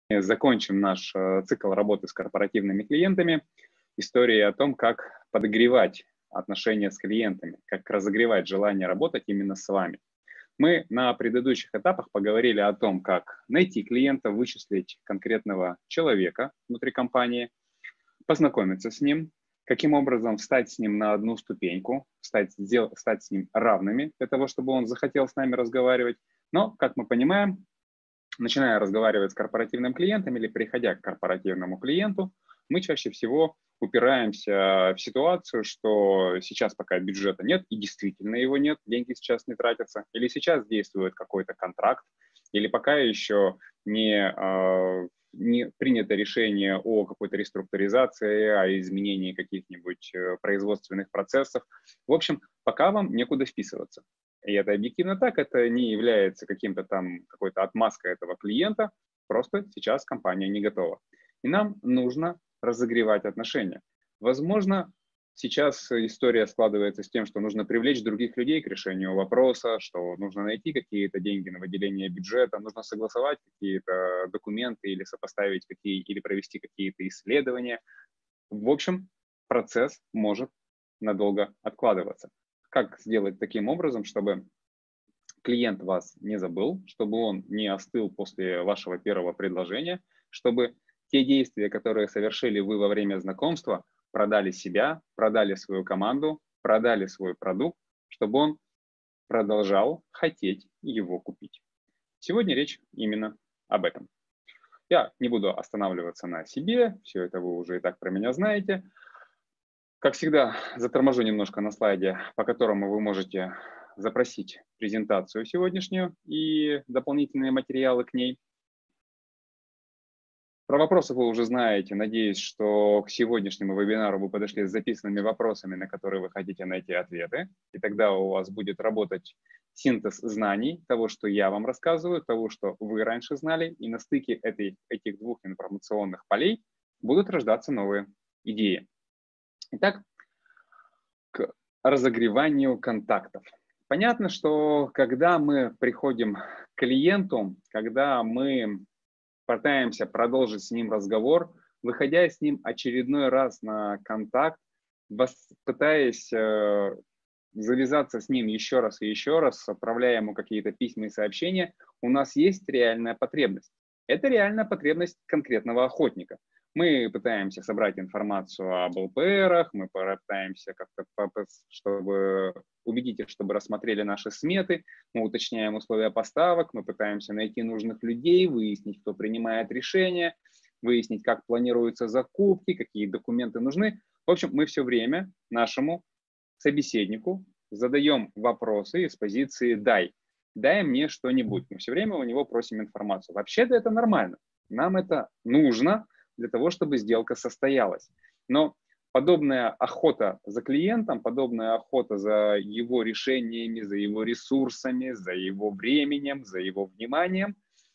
Закончим наш цикл работы с корпоративными клиентами историей о том, как подогревать отношения с клиентами, как разогревать желание работать именно с вами. Мы на предыдущих этапах поговорили о том, как найти клиента, вычислить конкретного человека внутри компании, познакомиться с ним, каким образом встать с ним на одну ступеньку, стать с ним равными для того, чтобы он захотел с нами разговаривать. Но, как мы понимаем, начиная разговаривать с корпоративным клиентом или приходя к корпоративному клиенту, мы чаще всего упираемся в ситуацию, что сейчас пока бюджета нет, и действительно его нет, деньги сейчас не тратятся, или сейчас действует какой-то контракт, или пока еще не принято решение о какой-то реструктуризации, о изменении каких-нибудь производственных процессов. В общем, пока вам некуда вписываться. И это объективно так, это не является каким-то там какой-то отмазкой этого клиента, просто сейчас компания не готова. И нам нужно разогревать отношения. Возможно, сейчас история складывается с тем, что нужно привлечь других людей к решению вопроса, что нужно найти какие-то деньги на выделение бюджета, нужно согласовать какие-то документы или сопоставить или провести какие-то исследования. В общем, процесс может надолго откладываться. Как сделать таким образом, чтобы клиент вас не забыл, чтобы он не остыл после вашего первого предложения, чтобы те действия, которые совершили вы во время знакомства, продали себя, продали свою команду, продали свой продукт, чтобы он продолжал хотеть его купить. Сегодня речь именно об этом. Я не буду останавливаться на себе, все это вы уже и так про меня знаете. Как всегда, заторможу немножко на слайде, по которому вы можете запросить презентацию сегодняшнюю и дополнительные материалы к ней. Про вопросы вы уже знаете. Надеюсь, что к сегодняшнему вебинару вы подошли с записанными вопросами, на которые вы хотите найти ответы. И тогда у вас будет работать синтез знаний, того, что я вам рассказываю, того, что вы раньше знали. И на стыке этих двух информационных полей будут рождаться новые идеи. Итак, к разогреванию контактов. Понятно, что когда мы приходим к клиенту, когда мы пытаемся продолжить с ним разговор, выходя с ним очередной раз на контакт, пытаясь завязаться с ним еще раз и еще раз, отправляя ему какие-то письма и сообщения, у нас есть реальная потребность. Это реальная потребность конкретного охотника. Мы пытаемся собрать информацию об ЛПРах, мы пытаемся как-то, чтобы убедить их, чтобы рассмотрели наши сметы, мы уточняем условия поставок, мы пытаемся найти нужных людей, выяснить, кто принимает решения, выяснить, как планируются закупки, какие документы нужны. В общем, мы все время нашему собеседнику задаем вопросы из позиции «дай мне что-нибудь». Мы все время у него просим информацию. Вообще-то это нормально, нам это нужно для того, чтобы сделка состоялась. Но подобная охота за клиентом, подобная охота за его решениями, за его ресурсами, за его временем, за его вниманием,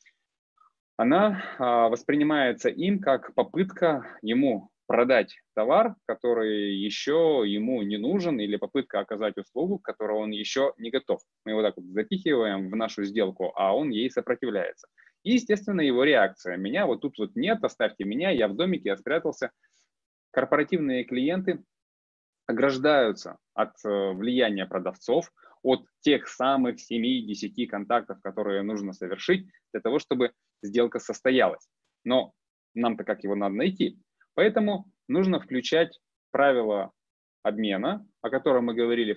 она воспринимается им как попытка ему продать товар, который еще ему не нужен, или попытка оказать услугу, к которой он еще не готов. Мы его так вот запихиваем в нашу сделку, а он ей сопротивляется. И, естественно, его реакция. Меня вот тут вот нет, оставьте меня, я в домике, я спрятался. Корпоративные клиенты ограждаются от влияния продавцов, от тех самых 7-10 контактов, которые нужно совершить для того, чтобы сделка состоялась. Но нам-то как его надо найти? Поэтому нужно включать правила обмена, о котором мы говорили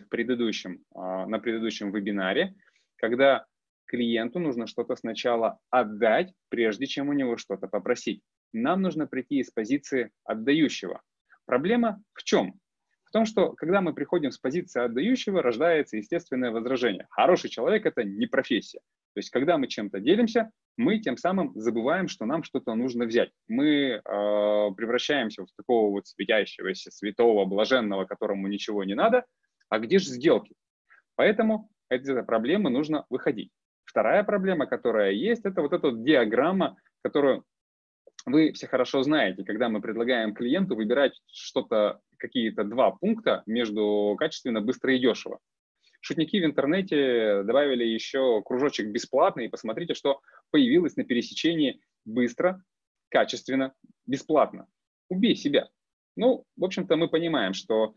на предыдущем вебинаре, когда клиенту нужно что-то сначала отдать, прежде чем у него что-то попросить. Нам нужно прийти из позиции отдающего. Проблема в чем? В том, что когда мы приходим с позиции отдающего, рождается естественное возражение. Хороший человек – это не профессия. То есть, когда мы чем-то делимся, мы тем самым забываем, что нам что-то нужно взять. Мы превращаемся в такого вот светящегося, святого, блаженного, которому ничего не надо. А где же сделки? Поэтому из этой проблемы нужно выходить. Вторая проблема, которая есть, это вот эта вот диаграмма, которую вы все хорошо знаете, когда мы предлагаем клиенту выбирать что-то, какие-то два пункта между качественно, быстро и дешево. Шутники в интернете добавили еще кружочек бесплатный, и посмотрите, что появилось на пересечении быстро качественно, бесплатно. Убей себя. Ну, в общем-то, мы понимаем, что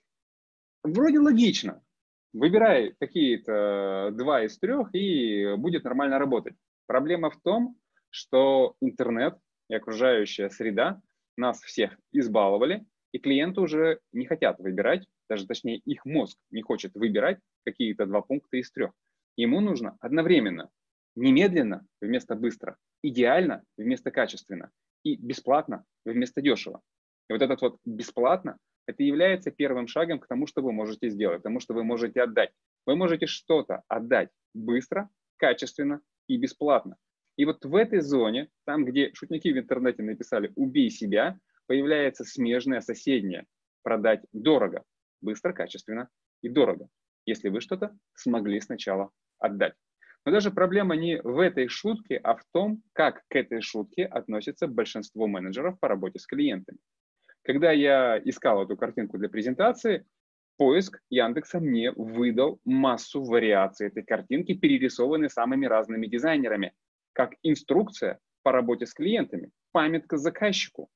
вроде логично. Выбирай какие-то 2 из 3 и будет нормально работать. Проблема в том, что интернет и окружающая среда нас всех избаловали, и клиенты уже не хотят выбирать, даже точнее их мозг не хочет выбирать какие-то 2 пункта из 3. Ему нужно одновременно, немедленно вместо быстро, идеально вместо качественно и бесплатно вместо дешево. И вот этот вот бесплатно, это является первым шагом к тому, что вы можете сделать, к тому, что вы можете отдать. Вы можете что-то отдать быстро, качественно и бесплатно. И вот в этой зоне, там, где шутники в интернете написали «убей себя», появляется смежное, соседнее «продать дорого», быстро, качественно и дорого, если вы что-то смогли сначала отдать. Но даже проблема не в этой шутке, а в том, как к этой шутке относится большинство менеджеров по работе с клиентами. Когда я искал эту картинку для презентации, поиск Яндекса мне выдал массу вариаций этой картинки, перерисованной самыми разными дизайнерами, как инструкция по работе с клиентами, памятка заказчику.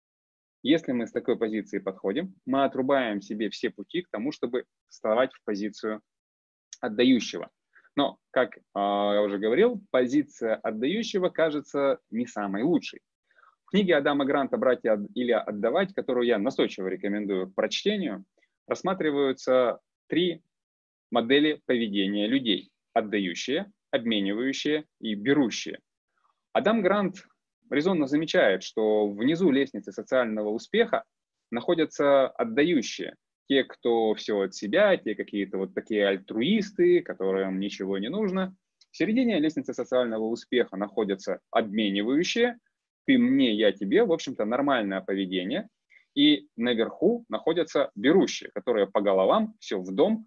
Если мы с такой позиции подходим, мы отрубаем себе все пути к тому, чтобы вставать в позицию отдающего. Но, как я уже говорил, позиция отдающего кажется не самой лучшей. В книге Адама Гранта «Брать или отдавать», которую я настойчиво рекомендую к прочтению, рассматриваются 3 модели поведения людей: отдающие, обменивающие и берущие. Адам Грант резонно замечает, что внизу лестницы социального успеха находятся отдающие, те, кто все от себя, те какие-то вот такие альтруисты, которым ничего не нужно. В середине лестницы социального успеха находятся обменивающие, ты мне, я тебе, в общем-то, нормальное поведение. И наверху находятся берущие, которые по головам, все в дом,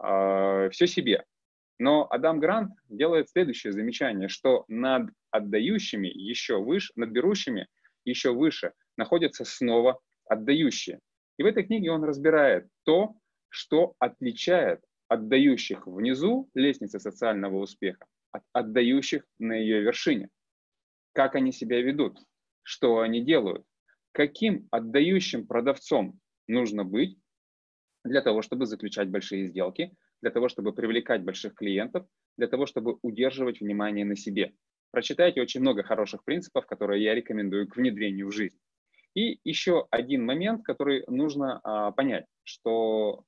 все себе. Но Адам Грант делает следующее замечание, что над отдающими еще выше, над берущими еще выше находятся снова отдающие. И в этой книге он разбирает то, что отличает отдающих внизу лестницы социального успеха от отдающих на ее вершине. Как они себя ведут, что они делают, каким отдающим продавцом нужно быть для того, чтобы заключать большие сделки, для того, чтобы привлекать больших клиентов, для того, чтобы удерживать внимание на себе. Прочитайте очень много хороших принципов, которые я рекомендую к внедрению в жизнь. И еще один момент, который нужно понять, что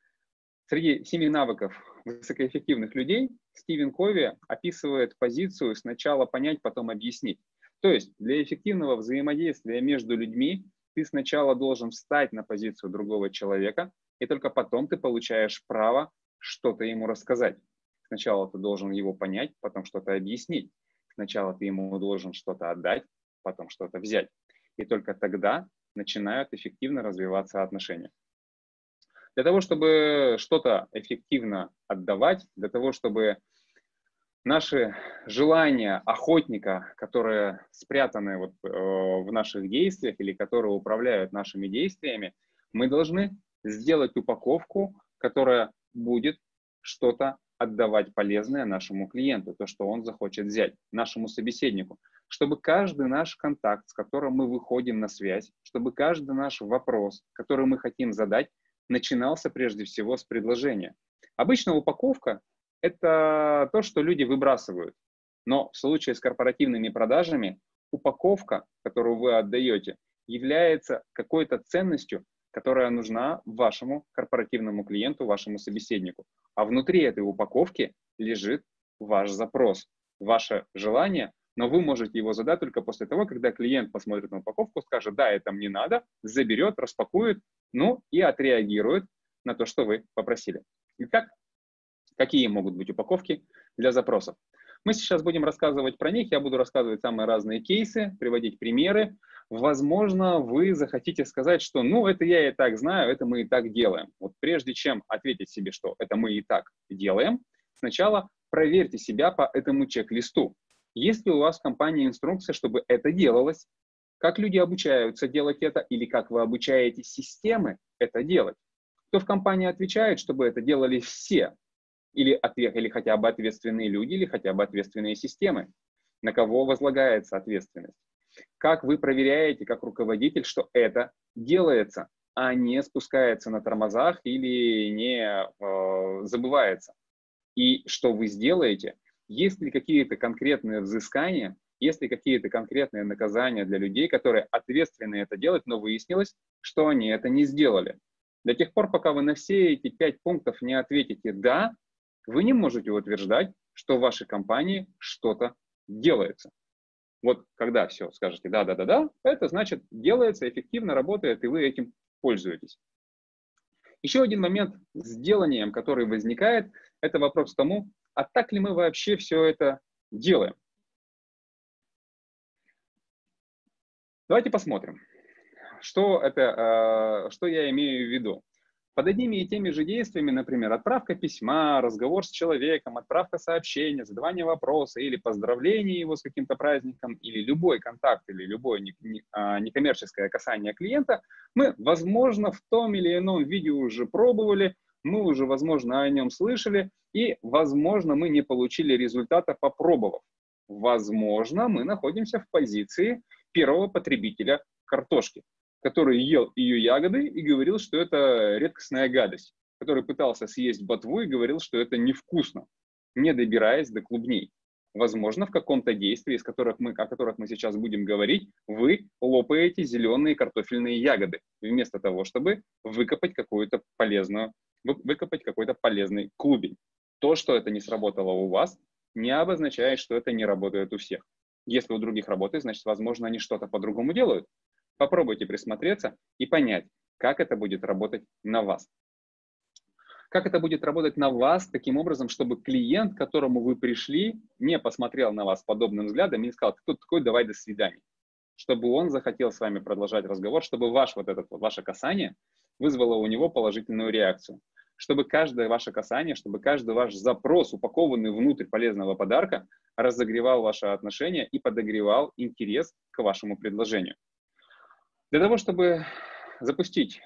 среди 7 навыков высокоэффективных людей Стивен Кови описывает позицию «сначала понять, потом объяснить». То есть для эффективного взаимодействия между людьми ты сначала должен встать на позицию другого человека, и только потом ты получаешь право что-то ему рассказать. Сначала ты должен его понять, потом что-то объяснить. Сначала ты ему должен что-то отдать, потом что-то взять. И только тогда начинают эффективно развиваться отношения. Для того, чтобы что-то эффективно отдавать, для того, чтобы наши желания охотника, которые спрятаны вот, в наших действиях или которые управляют нашими действиями, мы должны сделать упаковку, которая будет что-то отдавать полезное нашему клиенту, то, что он захочет взять, нашему собеседнику, чтобы каждый наш контакт, с которым мы выходим на связь, чтобы каждый наш вопрос, который мы хотим задать, начинался прежде всего с предложения. Обычно упаковка – это то, что люди выбрасывают. Но в случае с корпоративными продажами упаковка, которую вы отдаете, является какой-то ценностью, которая нужна вашему корпоративному клиенту, вашему собеседнику. А внутри этой упаковки лежит ваш запрос, ваше желание, но вы можете его задать только после того, когда клиент посмотрит на упаковку, скажет: да, это мне надо, заберет, распакует, ну и отреагирует на то, что вы попросили. Итак, какие могут быть упаковки для запросов? Мы сейчас будем рассказывать про них, я буду рассказывать самые разные кейсы, приводить примеры. Возможно, вы захотите сказать, что ну это я и так знаю, это мы и так делаем. Вот прежде чем ответить себе, что это мы и так делаем, сначала проверьте себя по этому чек-листу. Есть ли у вас в компании инструкция, чтобы это делалось? Как люди обучаются делать это или как вы обучаете системы это делать? Кто в компании отвечает, чтобы это делали все? Или хотя бы ответственные люди, или хотя бы ответственные системы? На кого возлагается ответственность? как вы проверяете, как руководитель, что это делается, а не спускается на тормозах или не забывается. И что вы сделаете, есть ли какие-то конкретные взыскания, есть ли какие-то конкретные наказания для людей, которые ответственны это делать, но выяснилось, что они это не сделали. До тех пор, пока вы на все эти 5 пунктов не ответите «да», вы не можете утверждать, что в вашей компании что-то делается. Вот когда все скажете «да», это значит делается, эффективно работает, и вы этим пользуетесь. Еще один момент с деланием, который возникает, это вопрос к тому, а так ли мы вообще все это делаем? Давайте посмотрим, что я имею в виду. Под одними и теми же действиями, например, отправка письма, разговор с человеком, отправка сообщения, задавание вопроса или поздравление его с каким-то праздником, или любой контакт, или любое некоммерческое касание клиента, мы, возможно, в том или ином виде уже пробовали, мы уже, возможно, о нем слышали, и, возможно, мы не получили результата, попробовав. Возможно, мы находимся в позиции первого потребителя картошки, который ел ее ягоды и говорил, что это редкостная гадость, который пытался съесть ботву и говорил, что это невкусно, не добираясь до клубней. Возможно, в каком-то действии, о которых мы сейчас будем говорить, вы лопаете зеленые картофельные ягоды, вместо того, чтобы выкопать какой-то полезный клубень. То, что это не сработало у вас, не обозначает, что это не работает у всех. Если у других работает, значит, возможно, они что-то по-другому делают. Попробуйте присмотреться и понять, как это будет работать на вас. Как это будет работать на вас таким образом, чтобы клиент, к которому вы пришли, не посмотрел на вас подобным взглядом и не сказал: кто такой, давай до свидания. Чтобы он захотел с вами продолжать разговор, чтобы ваше касание вызвало у него положительную реакцию. Чтобы каждое ваше касание, чтобы каждый ваш запрос, упакованный внутрь полезного подарка, разогревал ваши отношения и подогревал интерес к вашему предложению. Для того, чтобы запустить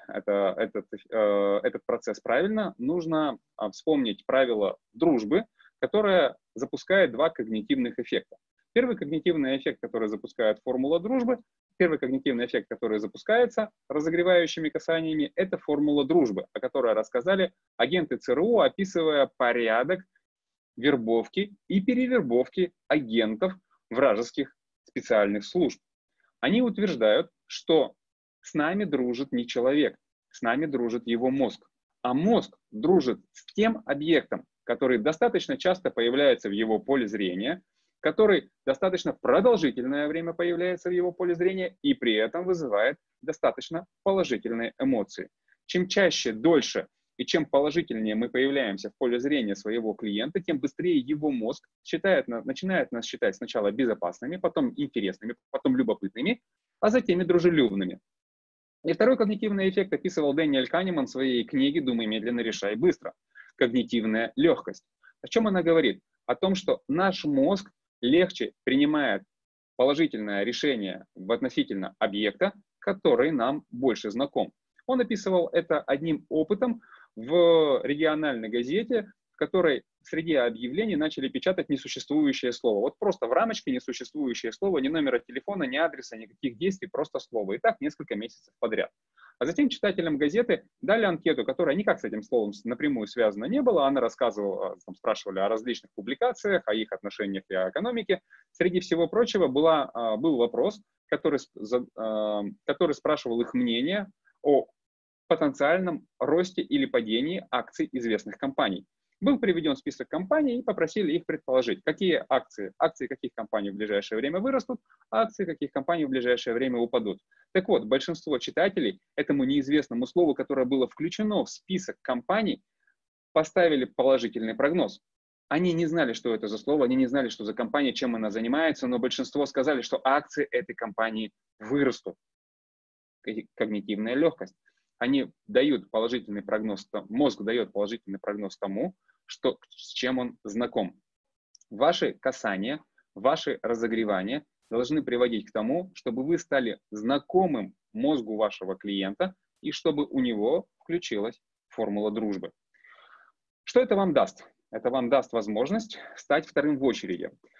этот процесс правильно, нужно вспомнить правило дружбы, которое запускает 2 когнитивных эффекта. Первый когнитивный эффект, который запускает формула дружбы, первый когнитивный эффект, который запускается разогревающими касаниями, это формула дружбы, о которой рассказали агенты ЦРУ, описывая порядок вербовки и перевербовки агентов вражеских специальных служб. Они утверждают, что с нами дружит не человек, с нами дружит его мозг. А мозг дружит с тем объектом, который достаточно часто появляется в его поле зрения, который достаточно продолжительное время появляется в его поле зрения и при этом вызывает достаточно положительные эмоции. Чем чаще, дольше и чем положительнее мы появляемся в поле зрения своего клиента, тем быстрее его мозг начинает нас считать сначала безопасными, потом интересными, потом любопытными, а затем и дружелюбными. И второй когнитивный эффект описывал Дэниэль Канеман в своей книге «Думай медленно, решай быстро». Когнитивная легкость. О чем она говорит? О том, что наш мозг легче принимает положительное решение относительно объекта, который нам больше знаком. Он описывал это одним опытом в региональной газете, в которой среди объявлений начали печатать несуществующее слово. Вот просто в рамочке несуществующее слово, ни номера телефона, ни адреса, никаких действий, просто слово. И так несколько месяцев подряд. А затем читателям газеты дали анкету, которая никак с этим словом напрямую связана не была. Она рассказывала, спрашивали о различных публикациях, о их отношениях и о экономике. Среди всего прочего был вопрос, который спрашивал их мнение о потенциальном росте или падении акций известных компаний. Был приведен список компаний и попросили их предположить, какие акции каких компаний в ближайшее время вырастут, а акции каких компаний в ближайшее время упадут. Так вот, большинство читателей этому неизвестному слову, которое было включено в список компаний, поставили положительный прогноз. Они не знали, что это за слово, они не знали, что за компания, чем она занимается, но большинство сказали, что акции этой компании вырастут. Когнитивная легкость. Они дают положительный прогноз, мозг дает положительный прогноз тому, с чем он знаком. Ваши касания, ваши разогревания должны приводить к тому, чтобы вы стали знакомым мозгу вашего клиента и чтобы у него включилась формула дружбы. Что это вам даст? Это вам даст возможность стать вторым в очереди.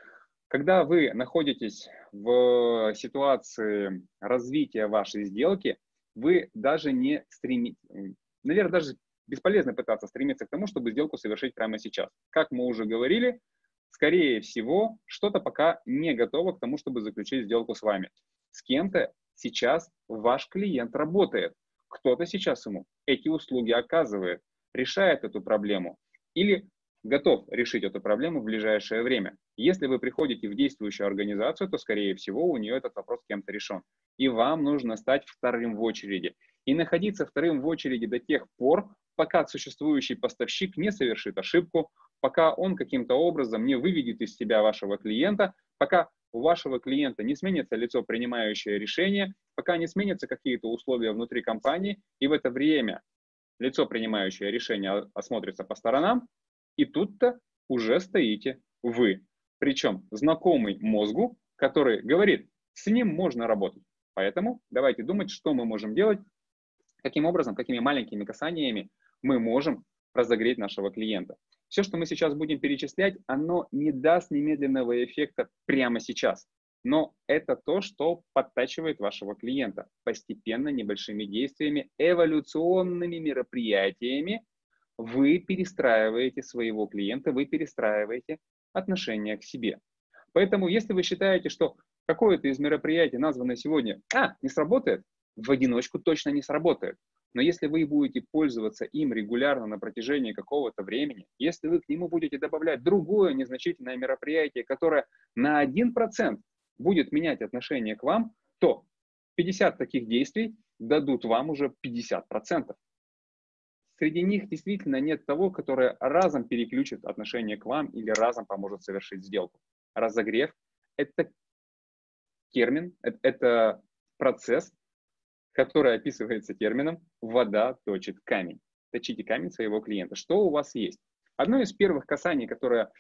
Когда вы находитесь в ситуации развития вашей сделки, вы даже не стремитесь, наверное, даже бесполезно пытаться стремиться к тому, чтобы сделку совершить прямо сейчас. Как мы уже говорили, скорее всего, что-то пока не готово к тому, чтобы заключить сделку с вами. С кем-то сейчас ваш клиент работает, кто-то сейчас ему эти услуги оказывает, решает эту проблему или готов решить эту проблему в ближайшее время. Если вы приходите в действующую организацию, то, скорее всего, у нее этот вопрос кем-то решен. И вам нужно стать вторым в очереди. И находиться вторым в очереди до тех пор, пока существующий поставщик не совершит ошибку, пока он каким-то образом не выведет из себя вашего клиента, пока у вашего клиента не сменится лицо, принимающее решение, пока не сменятся какие-то условия внутри компании, и в это время лицо, принимающее решение, осмотрится по сторонам, и тут-то уже стоите вы. Причем знакомый мозгу, который говорит, с ним можно работать. Поэтому давайте думать, что мы можем делать, каким образом, какими маленькими касаниями мы можем разогреть нашего клиента. Все, что мы сейчас будем перечислять, оно не даст немедленного эффекта прямо сейчас. Но это то, что подтачивает вашего клиента. Постепенно, небольшими действиями, эволюционными мероприятиями вы перестраиваете своего клиента, вы перестраиваете отношение к себе. Поэтому, если вы считаете, что какое-то из мероприятий, названное сегодня, не сработает, в одиночку точно не сработает. Но если вы будете пользоваться им регулярно на протяжении какого-то времени, если вы к нему будете добавлять другое незначительное мероприятие, которое на 1% будет менять отношение к вам, то 50 таких действий дадут вам уже 50%. Среди них действительно нет того, которое разом переключит отношение к вам или разом поможет совершить сделку. Разогрев – это термин, это процесс, который описывается термином «вода точит камень». Точите камень своего клиента. Что у вас есть? Одно из первых касаний, которое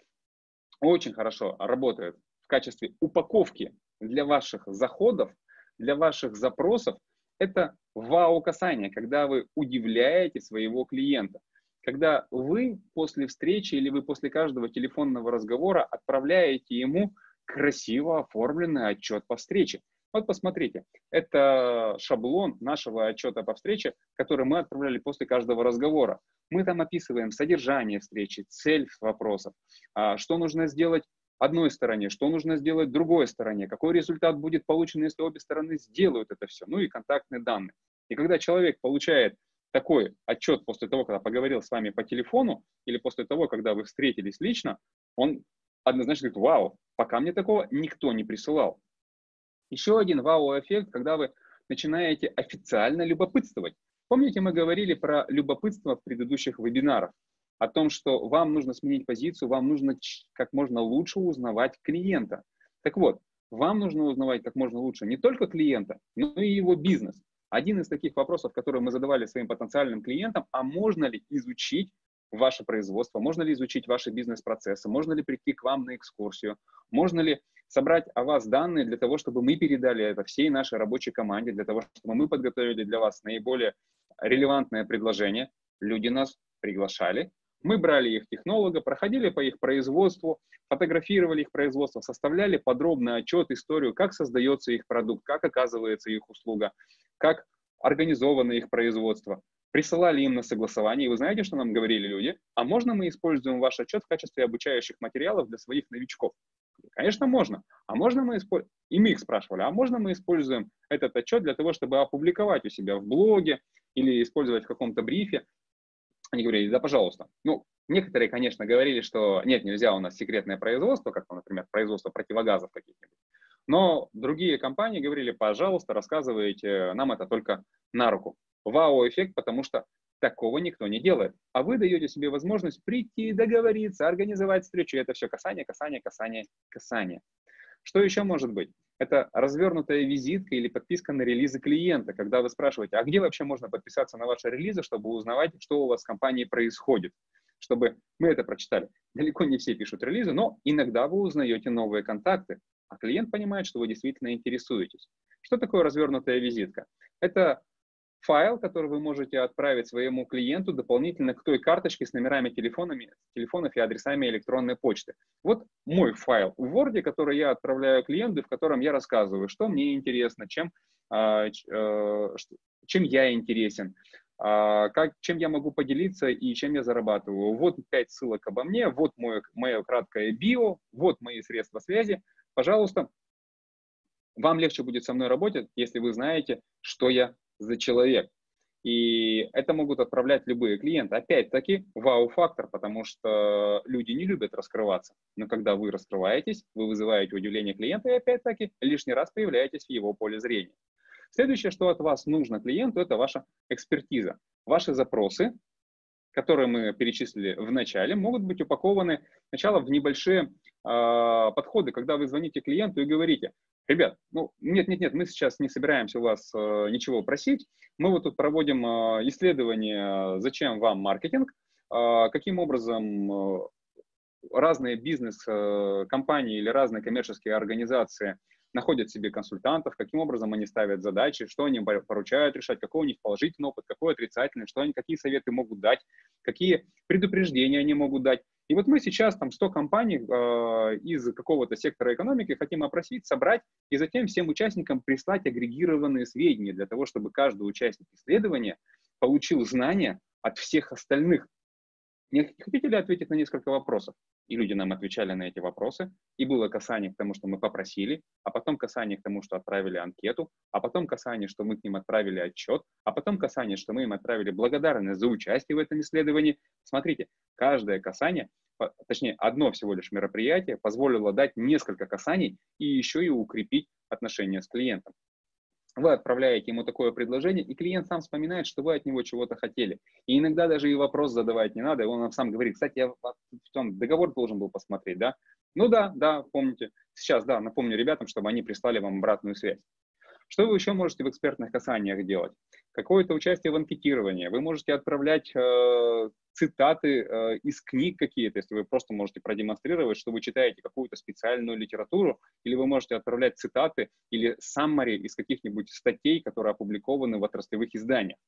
очень хорошо работает в качестве упаковки для ваших заходов, для ваших запросов, это вау-касание, когда вы удивляете своего клиента. Когда вы после встречи или вы после каждого телефонного разговора отправляете ему красиво оформленный отчет по встрече. Вот посмотрите, это шаблон нашего отчета по встрече, который мы отправляли после каждого разговора. Мы там описываем содержание встречи, цель вопросов, что нужно сделать одной стороне, что нужно сделать другой стороне, какой результат будет получен, если обе стороны сделают это все, ну и контактные данные. И когда человек получает такой отчет после того, когда поговорил с вами по телефону, или после того, когда вы встретились лично, он однозначно говорит: вау, пока мне такого никто не присылал. Еще один вау-эффект, когда вы начинаете официально любопытствовать. Помните, мы говорили про любопытство в предыдущих вебинарах, о том, что вам нужно сменить позицию, вам нужно как можно лучше узнавать клиента. Так вот, вам нужно узнавать как можно лучше не только клиента, но и его бизнес. Один из таких вопросов, которые мы задавали своим потенциальным клиентам: а можно ли изучить ваше производство, можно ли изучить ваши бизнес-процессы, можно ли прийти к вам на экскурсию, можно ли собрать о вас данные для того, чтобы мы передали это всей нашей рабочей команде, для того, чтобы мы подготовили для вас наиболее релевантное предложение. Люди нас приглашали, мы брали их технолога, проходили по их производству, фотографировали их производство, составляли подробный отчет, историю, как создается их продукт, как оказывается их услуга, как организовано их производство. Присылали им на согласование, и вы знаете, что нам говорили люди? А можно мы используем ваш отчет в качестве обучающих материалов для своих новичков? Конечно, можно. А можно мы используем? И мы их спрашивали, а можно мы используем этот отчет для того, чтобы опубликовать у себя в блоге или использовать в каком-то брифе? Они говорили: да, пожалуйста. Ну, некоторые, конечно, говорили, что нет, нельзя, у нас секретное производство, как, например, производство противогазов каких-нибудь. Но другие компании говорили: пожалуйста, рассказывайте, нам это только на руку. Вау-эффект, потому что такого никто не делает. А вы даете себе возможность прийти, договориться, организовать встречу. И это все касание, касание, касание, касание. Что еще может быть? Это развернутая визитка или подписка на релизы клиента, когда вы спрашиваете: а где вообще можно подписаться на ваши релизы, чтобы узнавать, что у вас в компании происходит, чтобы мы это прочитали. Далеко не все пишут релизы, но иногда вы узнаете новые контакты, а клиент понимает, что вы действительно интересуетесь. Что такое развернутая визитка? Это файл, который вы можете отправить своему клиенту дополнительно к той карточке с номерами телефонов и адресами электронной почты. Вот мой файл в Word, который я отправляю клиенту, в котором я рассказываю, что мне интересно, чем я интересен, чем я могу поделиться и чем я зарабатываю. Вот 5 ссылок обо мне, вот мое краткое био, вот мои средства связи. Пожалуйста, вам легче будет со мной работать, если вы знаете, что я за человек. И это могут отправлять любые клиенты. Опять-таки, вау-фактор, потому что люди не любят раскрываться. Но когда вы раскрываетесь, вы вызываете удивление клиента и опять-таки лишний раз появляетесь в его поле зрения. Следующее, что от вас нужно клиенту, это ваша экспертиза. Ваши запросы, которые мы перечислили в начале, могут быть упакованы сначала в небольшие подходы, когда вы звоните клиенту и говорите: ребят, ну нет, мы сейчас не собираемся у вас ничего просить, мы вот тут проводим исследование, зачем вам маркетинг, каким образом разные бизнес-компании или разные коммерческие организации находят себе консультантов, каким образом они ставят задачи, что они поручают решать, какой у них положительный опыт, какой отрицательный, какие советы могут дать, какие предупреждения они могут дать. И вот мы сейчас там 100 компаний из какого-то сектора экономики хотим опросить, собрать и затем всем участникам прислать агрегированные сведения для того, чтобы каждый участник исследования получил знания от всех остальных. Не хотите ли ответить на несколько вопросов? И люди нам отвечали на эти вопросы, и было касание к тому, что мы попросили, а потом касание к тому, что отправили анкету, а потом касание, что мы к ним отправили отчет, а потом касание, что мы им отправили благодарность за участие в этом исследовании. Смотрите, каждое касание, точнее, одно всего лишь мероприятие позволило дать несколько касаний и еще и укрепить отношения с клиентом. Вы отправляете ему такое предложение, и клиент сам вспоминает, что вы от него чего-то хотели. И иногда даже и вопрос задавать не надо, и он нам сам говорит: кстати, я в том договор должен был посмотреть, да? Ну да, помните. Сейчас, да, напомню ребятам, чтобы они прислали вам обратную связь. Что вы еще можете в экспертных касаниях делать? Какое-то участие в анкетировании. Вы можете отправлять цитаты из книг какие-то, если вы просто можете продемонстрировать, что вы читаете какую-то специальную литературу, или вы можете отправлять цитаты или саммари из каких-нибудь статей, которые опубликованы в отраслевых изданиях.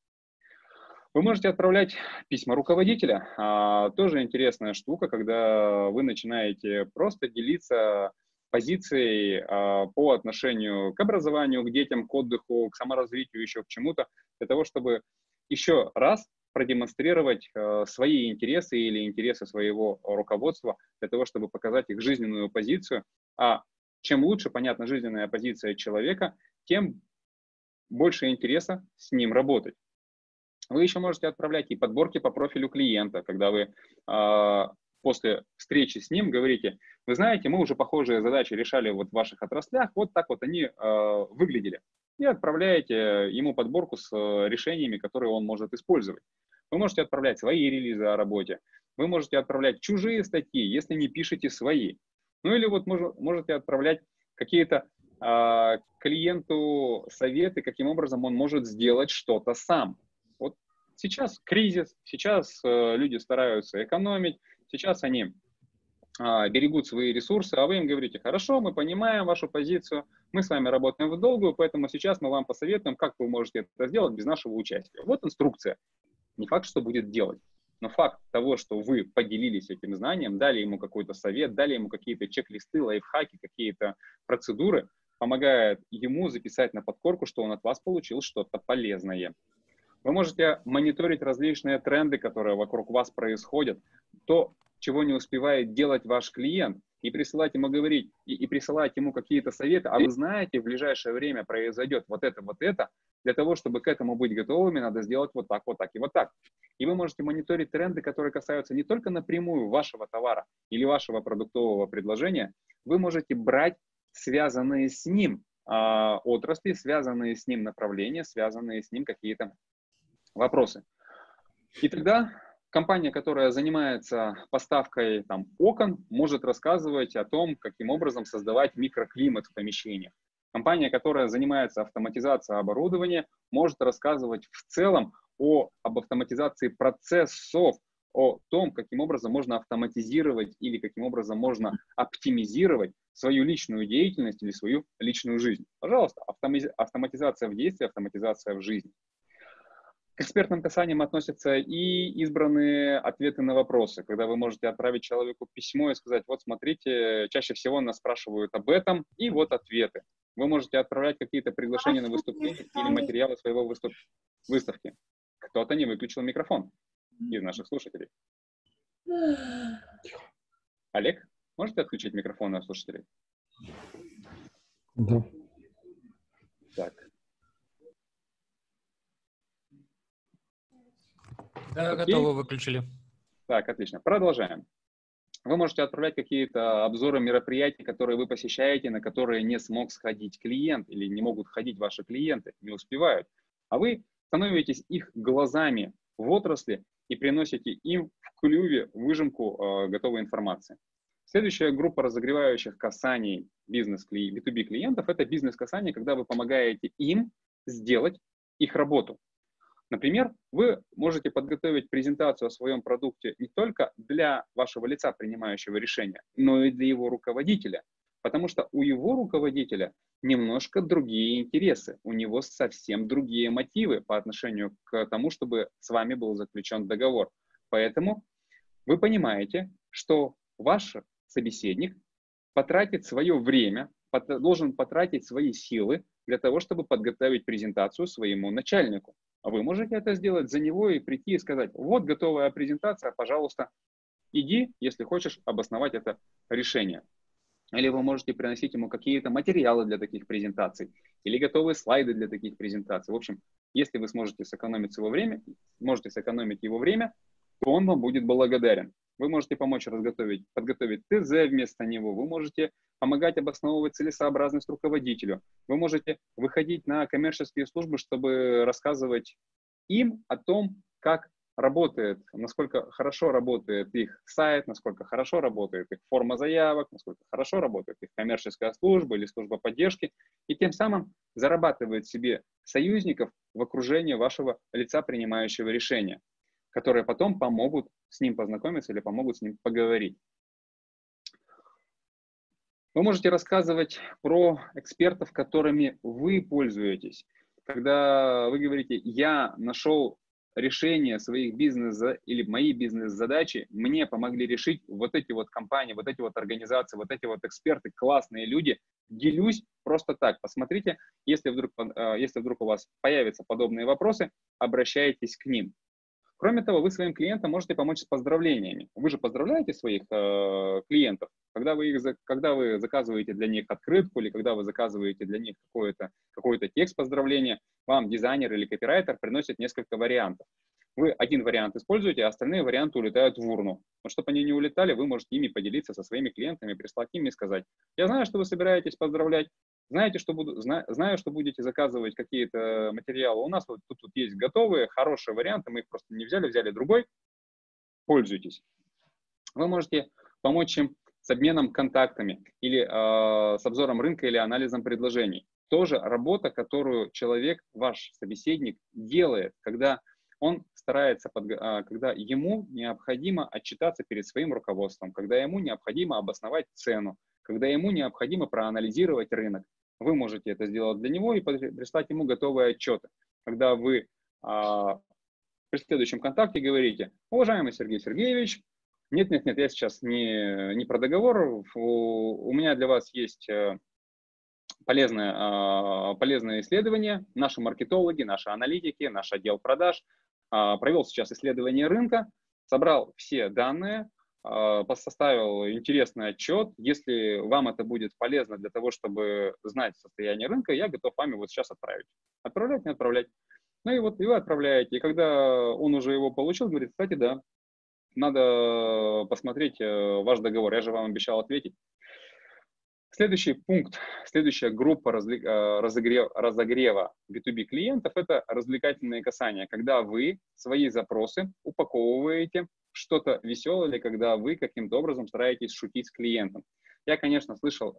Вы можете отправлять письма руководителя. Тоже интересная штука, когда вы начинаете просто делиться позицией по отношению к образованию, к детям, к отдыху, к саморазвитию, еще к чему-то, для того, чтобы еще раз продемонстрировать свои интересы или интересы своего руководства, для того, чтобы показать их жизненную позицию. А чем лучше понятна жизненная позиция человека, тем больше интереса с ним работать. Вы еще можете отправлять и подборки по профилю клиента, когда вы после встречи с ним говорите: вы знаете, мы уже похожие задачи решали вот в ваших отраслях, вот так вот они выглядели. И отправляете ему подборку с решениями, которые он может использовать. Вы можете отправлять свои релизы о работе, вы можете отправлять чужие статьи, если не пишете свои. Ну или вот можете отправлять какие-то клиенту советы, каким образом он может сделать что-то сам. Вот сейчас кризис, сейчас люди стараются экономить, сейчас они берегут свои ресурсы, а вы им говорите: хорошо, мы понимаем вашу позицию, мы с вами работаем в долгую, поэтому сейчас мы вам посоветуем, как вы можете это сделать без нашего участия. Вот инструкция. Не факт, что будет делать, но факт того, что вы поделились этим знанием, дали ему какой-то совет, дали ему какие-то чек-листы, лайфхаки, какие-то процедуры, помогает ему записать на подкорку, что он от вас получил что-то полезное. Вы можете мониторить различные тренды, которые вокруг вас происходят, то, чего не успевает делать ваш клиент, и присылать ему говорить, и присылать ему какие-то советы. А вы знаете, в ближайшее время произойдет вот это. Для того, чтобы к этому быть готовыми, надо сделать вот так и вот так. И вы можете мониторить тренды, которые касаются не только напрямую вашего товара или вашего продуктового предложения, вы можете брать связанные с ним отрасли, связанные с ним направления, связанные с ним какие-то вопросы. И тогда компания, которая занимается поставкой окон, может рассказывать о том, каким образом создавать микроклимат в помещениях. Компания, которая занимается автоматизацией оборудования, может рассказывать в целом об автоматизации процессов, о том, каким образом можно автоматизировать или каким образом можно оптимизировать свою личную деятельность или свою личную жизнь. Пожалуйста, автоматизация в действии, автоматизация в жизни. К экспертным касаниям относятся и избранные ответы на вопросы, когда вы можете отправить человеку письмо и сказать: вот смотрите, чаще всего нас спрашивают об этом, и вот ответы. Вы можете отправлять какие-то приглашения на выступление или материалы своего выставки. Кто-то не выключил микрофон из наших слушателей. Олег, можете отключить микрофон у слушателей? Да. Так. Да, Окей. готово, выключили. Так, отлично. Продолжаем. Вы можете отправлять какие-то обзоры мероприятий, которые вы посещаете, на которые не смог сходить клиент или не могут ходить ваши клиенты, не успевают. А вы становитесь их глазами в отрасли и приносите им в клюве выжимку готовой информации. Следующая группа разогревающих касаний B2B клиентов – это бизнес-касания, когда вы помогаете им сделать их работу. Например, вы можете подготовить презентацию о своем продукте не только для вашего лица, принимающего решения, но и для его руководителя, потому что у его руководителя немножко другие интересы, у него совсем другие мотивы по отношению к тому, чтобы с вами был заключен договор. Поэтому вы понимаете, что ваш собеседник потратит свое время, должен потратить свои силы для того, чтобы подготовить презентацию своему начальнику. А вы можете это сделать за него и прийти и сказать: вот готовая презентация, пожалуйста, иди, если хочешь обосновать это решение. Или вы можете приносить ему какие-то материалы для таких презентаций, или готовые слайды для таких презентаций. В общем, если вы сможете сэкономить его время, то он вам будет благодарен. Вы можете помочь подготовить ТЗ вместо него, вы можете помогать обосновывать целесообразность руководителю, вы можете выходить на коммерческие службы, чтобы рассказывать им о том, как работает, насколько хорошо работает их сайт, насколько хорошо работает их форма заявок, насколько хорошо работает их коммерческая служба или служба поддержки, и тем самым зарабатывает себе союзников в окружении вашего лица, принимающего решения, которые потом помогут с ним познакомиться или помогут с ним поговорить. Вы можете рассказывать про экспертов, которыми вы пользуетесь. Когда вы говорите: я нашел решение своих или мои бизнес-задачи, мне помогли решить вот эти вот компании, вот эти вот организации, вот эти вот эксперты, классные люди, делюсь просто так. Посмотрите, если вдруг у вас появятся подобные вопросы, обращайтесь к ним. Кроме того, вы своим клиентам можете помочь с поздравлениями. Вы же поздравляете своих клиентов, когда вы заказываете для них открытку или когда вы заказываете для них какой-то текст поздравления, вам дизайнер или копирайтер приносит несколько вариантов. Вы один вариант используете, а остальные варианты улетают в урну. Но чтобы они не улетали, вы можете ими поделиться со своими клиентами, прислать им и сказать: я знаю, что вы собираетесь поздравлять, знаю, что будете заказывать какие-то материалы. У нас вот тут есть готовые, хорошие варианты, мы их просто не взяли другой. Пользуйтесь. Вы можете помочь им с обменом контактами или с обзором рынка или анализом предложений. Тоже работа, которую человек, ваш собеседник, делает, когда он старается, когда ему необходимо отчитаться перед своим руководством, когда ему необходимо обосновать цену, когда ему необходимо проанализировать рынок. Вы можете это сделать для него и прислать ему готовые отчеты. Когда вы при следующем контакте говорите: уважаемый Сергей Сергеевич, нет, я сейчас не про договор, у меня для вас есть полезное исследование. Наши маркетологи, наши аналитики, наш отдел продаж провел сейчас исследование рынка, собрал все данные, составил интересный отчет. Если вам это будет полезно для того, чтобы знать состояние рынка, я готов вами вот сейчас отправить. Отправлять, не отправлять. Ну и вот и вы отправляете. И когда он уже его получил, говорит: кстати, да, надо посмотреть ваш договор, я же вам обещал ответить. Следующий пункт, следующая группа разогрева B2B клиентов – это развлекательные касания, когда вы свои запросы упаковываете в что-то веселое, или когда вы каким-то образом стараетесь шутить с клиентом. Я, конечно, слышал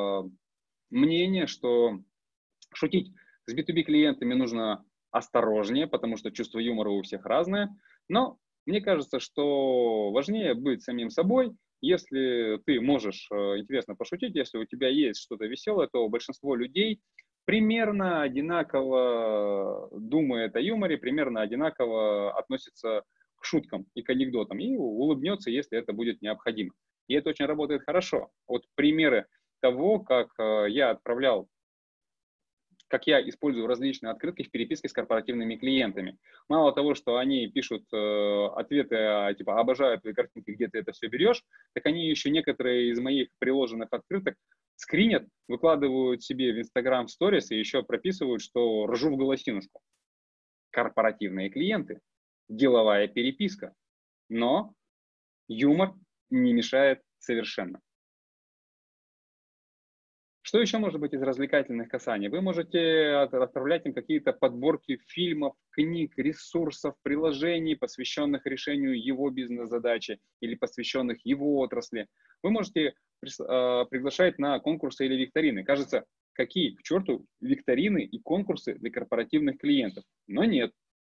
мнение, что шутить с B2B клиентами нужно осторожнее, потому что чувство юмора у всех разное, но мне кажется, что важнее быть самим собой. Если ты можешь интересно пошутить, если у тебя есть что-то веселое, то большинство людей примерно одинаково думает о юморе, примерно одинаково относится к шуткам и к анекдотам, и улыбнется, если это будет необходимо. И это очень работает хорошо. Вот примеры того, как я отправлял, как я использую различные открытки в переписке с корпоративными клиентами. Мало того, что они пишут ответы, типа, обожаю твои картинки, где ты это все берешь, так они еще некоторые из моих приложенных открыток скринят, выкладывают себе в Instagram Stories и еще прописывают, что ржу в голосинушку. Корпоративные клиенты, деловая переписка, но юмор не мешает совершенно. Что еще может быть из развлекательных касаний? Вы можете отправлять им какие-то подборки фильмов, книг, ресурсов, приложений, посвященных решению его бизнес-задачи или посвященных его отрасли. Вы можете приглашать на конкурсы или викторины. Кажется, какие к черту викторины и конкурсы для корпоративных клиентов? Но нет.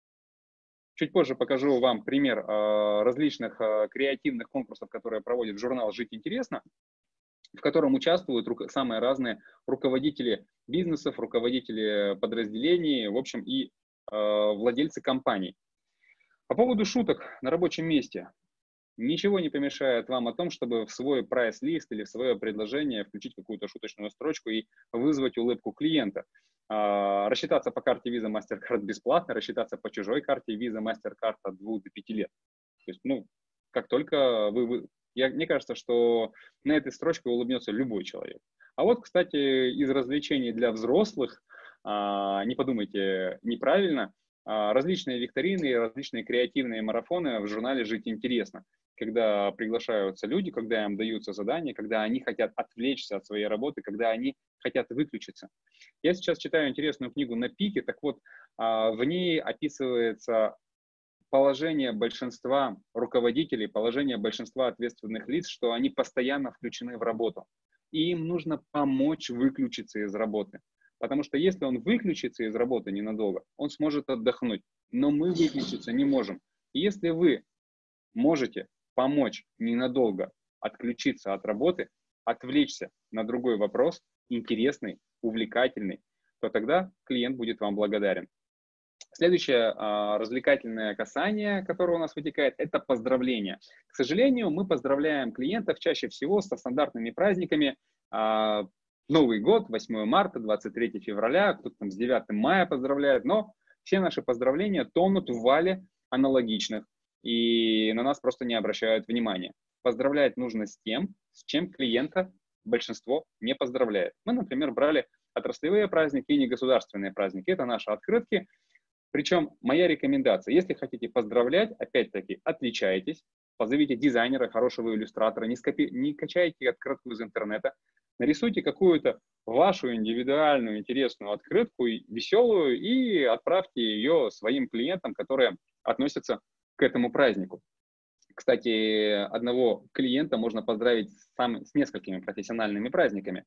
Чуть позже покажу вам пример различных креативных конкурсов, которые проводит журнал «Жить интересно», в котором участвуют самые разные руководители бизнесов, руководители подразделений, в общем, и владельцы компаний. По поводу шуток на рабочем месте. Ничего не помешает вам о том, чтобы в свой прайс-лист или в свое предложение включить какую-то шуточную строчку и вызвать улыбку клиента. Рассчитаться по карте Visa MasterCard бесплатно, рассчитаться по чужой карте Visa MasterCard от 2 до 5 лет. То есть, как только мне кажется, что на этой строчке улыбнется любой человек. А вот, кстати, из развлечений для взрослых, не подумайте неправильно, различные викторины, различные креативные марафоны в журнале «Жить интересно», когда приглашаются люди, когда им даются задания, когда они хотят отвлечься от своей работы, когда они хотят выключиться. Я сейчас читаю интересную книгу «На пике», так вот, в ней описывается положение большинства руководителей, положение большинства ответственных лиц, что они постоянно включены в работу. И им нужно помочь выключиться из работы. Потому что если он выключится из работы ненадолго, он сможет отдохнуть. Но мы выключиться не можем. И если вы можете помочь ненадолго отключиться от работы, отвлечься на другой вопрос, интересный, увлекательный, то тогда клиент будет вам благодарен. Следующее развлекательное касание, которое у нас вытекает, это поздравления. К сожалению, мы поздравляем клиентов чаще всего со стандартными праздниками. Новый год, 8 марта, 23 февраля, кто-то там с 9 мая поздравляет, но все наши поздравления тонут в вале аналогичных, и на нас просто не обращают внимания. Поздравлять нужно с тем, с чем клиента большинство не поздравляет. Мы, например, брали отраслевые праздники и негосударственные праздники. Это наши открытки. Причем моя рекомендация, если хотите поздравлять, опять-таки, отличайтесь, позовите дизайнера, хорошего иллюстратора, не качайте открытку из интернета, нарисуйте какую-то вашу индивидуальную, интересную открытку, веселую, и отправьте ее своим клиентам, которые относятся к этому празднику. Кстати, одного клиента можно поздравить с несколькими профессиональными праздниками.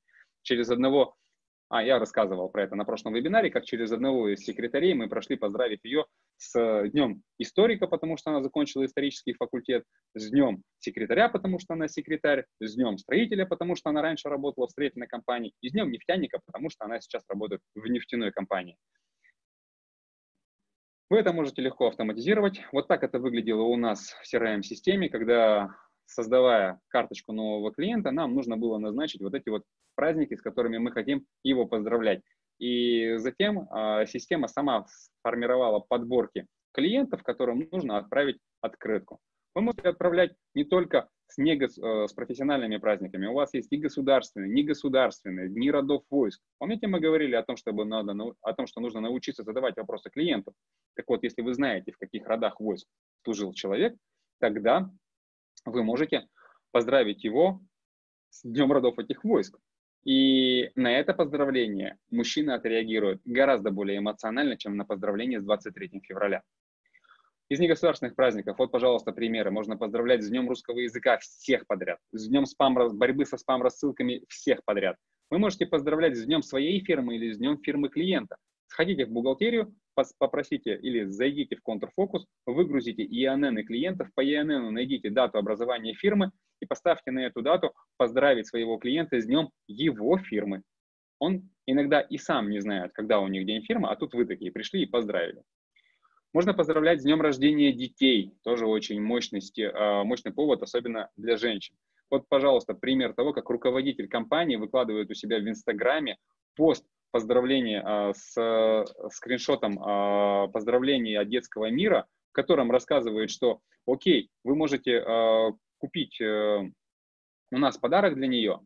Я рассказывал про это на прошлом вебинаре, как через одного из секретарей мы прошли, поздравив ее с Днем историка, потому что она закончила исторический факультет, с Днем секретаря, потому что она секретарь, с Днем строителя, потому что она раньше работала в строительной компании, и с Днем нефтяника, потому что она сейчас работает в нефтяной компании. Вы это можете легко автоматизировать. Вот так это выглядело у нас в CRM-системе, когда, создавая карточку нового клиента, нам нужно было назначить вот эти вот праздники, с которыми мы хотим его поздравлять. И затем система сама сформировала подборки клиентов, которым нужно отправить открытку. Вы можете отправлять не только с профессиональными праздниками. У вас есть и государственные, негосударственные, дни родов войск. Помните, мы говорили о том, что нужно научиться задавать вопросы клиенту. Так вот, если вы знаете, в каких родах войск служил человек, тогда вы можете поздравить его с Днем родов этих войск. И на это поздравление мужчина отреагирует гораздо более эмоционально, чем на поздравление с 23 февраля. Из негосударственных праздников, вот, пожалуйста, примеры. Можно поздравлять с Днем русского языка всех подряд, с Днем борьбы со спам-рассылками всех подряд. Вы можете поздравлять с Днем своей фирмы или с Днем фирмы клиента. Сходите в бухгалтерию, попросите или зайдите в контрфокус, выгрузите ИНН клиентов, по ИНН найдите дату образования фирмы и поставьте на эту дату поздравить своего клиента с Днем его фирмы. Он иногда и сам не знает, когда у них день фирмы, а тут вы такие пришли и поздравили. Можно поздравлять с днем рождения детей, тоже очень мощный повод, особенно для женщин. Вот, пожалуйста, пример того, как руководитель компании выкладывает у себя в Инстаграме пост поздравления с скриншотом поздравления от детского мира, в котором рассказывает, что окей, вы можете купить у нас подарок для нее,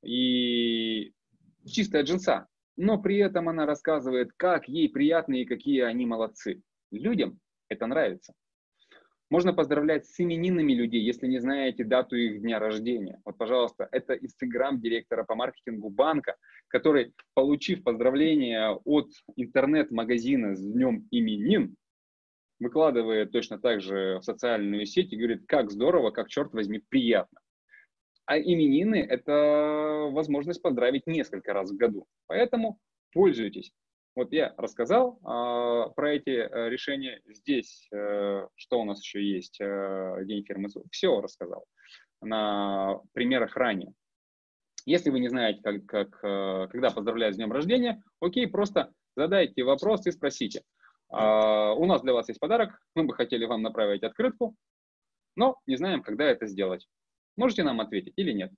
и чистая джинса, но при этом она рассказывает, как ей приятно и какие они молодцы. Людям это нравится. Можно поздравлять с именинами людей, если не знаете дату их дня рождения. Вот, пожалуйста, это Инстаграм директора по маркетингу банка, который, получив поздравление от интернет-магазина с днем именин, выкладывает точно так же в социальную сеть и говорит, как здорово, как, черт возьми, приятно. А именины – это возможность поздравить несколько раз в году. Поэтому пользуйтесь. Вот я рассказал про эти решения. Здесь что у нас еще есть? День фирмы. Все рассказал на примерах ранее. Если вы не знаете, когда поздравлять с днем рождения, окей, просто задайте вопрос и спросите. У нас для вас есть подарок, мы бы хотели вам направить открытку, но не знаем, когда это сделать. Можете нам ответить или нет?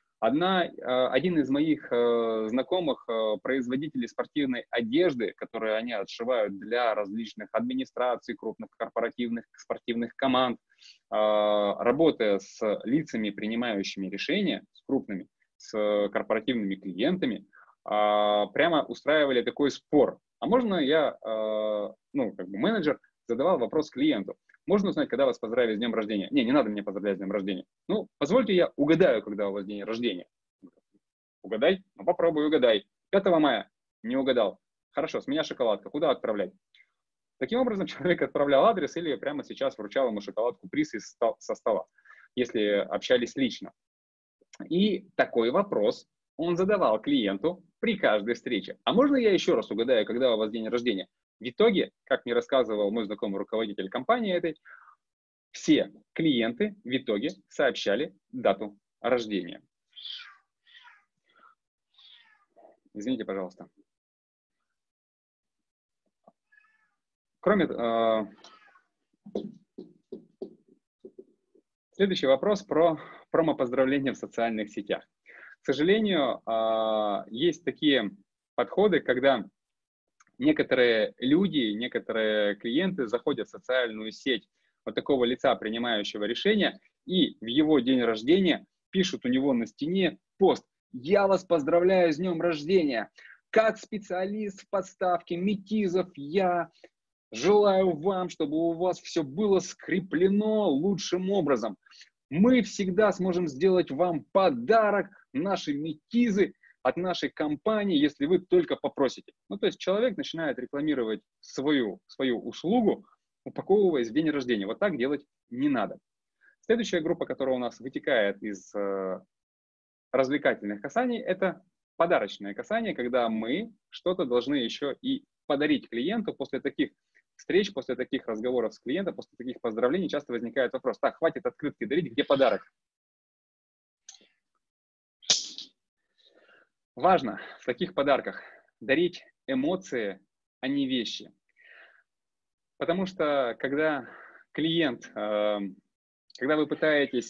Один из моих знакомых производителей спортивной одежды, которые они отшивают для различных администраций, крупных корпоративных спортивных команд, работая с лицами, принимающими решения, с крупными, с корпоративными клиентами, прямо устраивали такой спор. А можно я, менеджер, задавал вопрос клиенту. Можно узнать, когда вас поздравить с днем рождения? Не надо мне поздравлять с днем рождения. Ну, позвольте я угадаю, когда у вас день рождения. Угадай? Ну, попробуй, угадай. 5 мая. Не угадал. Хорошо, с меня шоколадка. Куда отправлять? Таким образом, человек отправлял адрес или прямо сейчас вручал ему шоколадку-приз со стола, если общались лично. И такой вопрос он задавал клиенту при каждой встрече. А можно я еще раз угадаю, когда у вас день рождения? В итоге, как мне рассказывал мой знакомый руководитель компании этой, все клиенты в итоге сообщали дату рождения. Извините, пожалуйста. Следующий вопрос про промо-поздравления в социальных сетях. К сожалению, есть такие подходы, когда некоторые люди, некоторые клиенты заходят в социальную сеть вот такого лица, принимающего решения, и в его день рождения пишут у него на стене пост: «Я вас поздравляю с днем рождения! Как специалист в подставке Метизов я желаю вам, чтобы у вас все было скреплено лучшим образом. Мы всегда сможем сделать вам подарок, наши Метизы, от нашей компании, если вы только попросите». Ну, то есть человек начинает рекламировать свою услугу, упаковываясь в день рождения. Вот так делать не надо. Следующая группа, которая у нас вытекает из развлекательных касаний, это подарочное касание, когда мы что-то должны еще и подарить клиенту. После таких встреч, после таких разговоров с клиентом, после таких поздравлений часто возникает вопрос: так, хватит открытки дарить, где подарок? Важно в таких подарках дарить эмоции, а не вещи. Потому что когда вы пытаетесь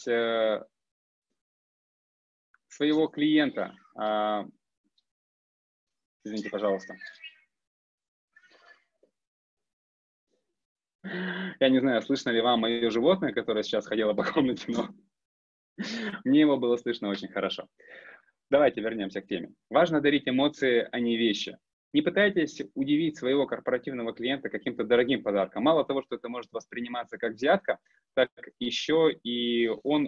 своего клиента, извините, пожалуйста, я не знаю, слышно ли вам мое животное, которое сейчас ходило по комнате, но мне его было слышно очень хорошо. Давайте вернемся к теме. Важно дарить эмоции, а не вещи. Не пытайтесь удивить своего корпоративного клиента каким-то дорогим подарком. Мало того, что это может восприниматься как взятка, так еще и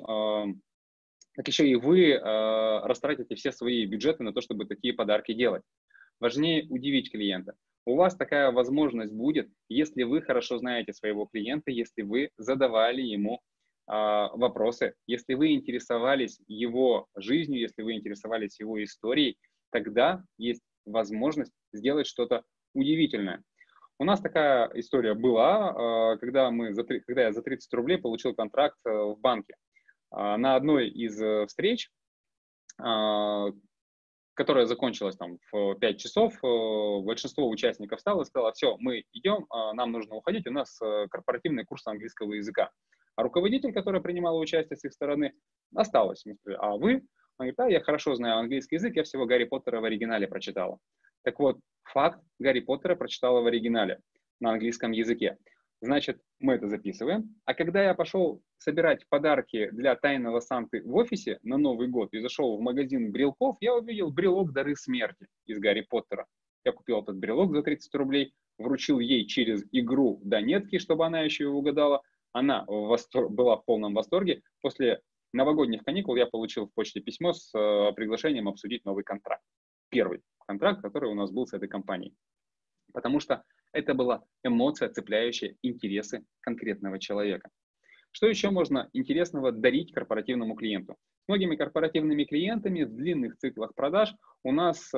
вы растратите все свои бюджеты на то, чтобы такие подарки делать. Важнее удивить клиента. У вас такая возможность будет, если вы хорошо знаете своего клиента, если вы задавали ему вопросы, если вы интересовались его жизнью, если вы интересовались его историей, тогда есть возможность сделать что-то удивительное. У нас такая история была, когда я за 30 рублей получил контракт в банке. На одной из встреч которая закончилась там в 5 часов, большинство участников встало и сказало: все, мы идем, нам нужно уходить, у нас корпоративный курс английского языка. А руководитель, который принимал участие с их стороны, осталась. Мы сказали: а вы? Он говорит: да, я хорошо знаю английский язык, я всего Гарри Поттера в оригинале прочитала. Так вот, факт: Гарри Поттера прочитала в оригинале на английском языке. Значит, мы это записываем. А когда я пошел собирать подарки для тайного Санты в офисе на Новый год и зашел в магазин брелков, я увидел брелок «Дары смерти» из Гарри Поттера. Я купил этот брелок за 30 рублей, вручил ей через игру Донетки, чтобы она еще и угадала. Она была в полном восторге. После новогодних каникул я получил в почте письмо с приглашением обсудить новый контракт. Первый контракт, который у нас был с этой компанией. Потому что это была эмоция, цепляющая интересы конкретного человека. Что еще можно интересного дарить корпоративному клиенту? С многими корпоративными клиентами в длинных циклах продаж у нас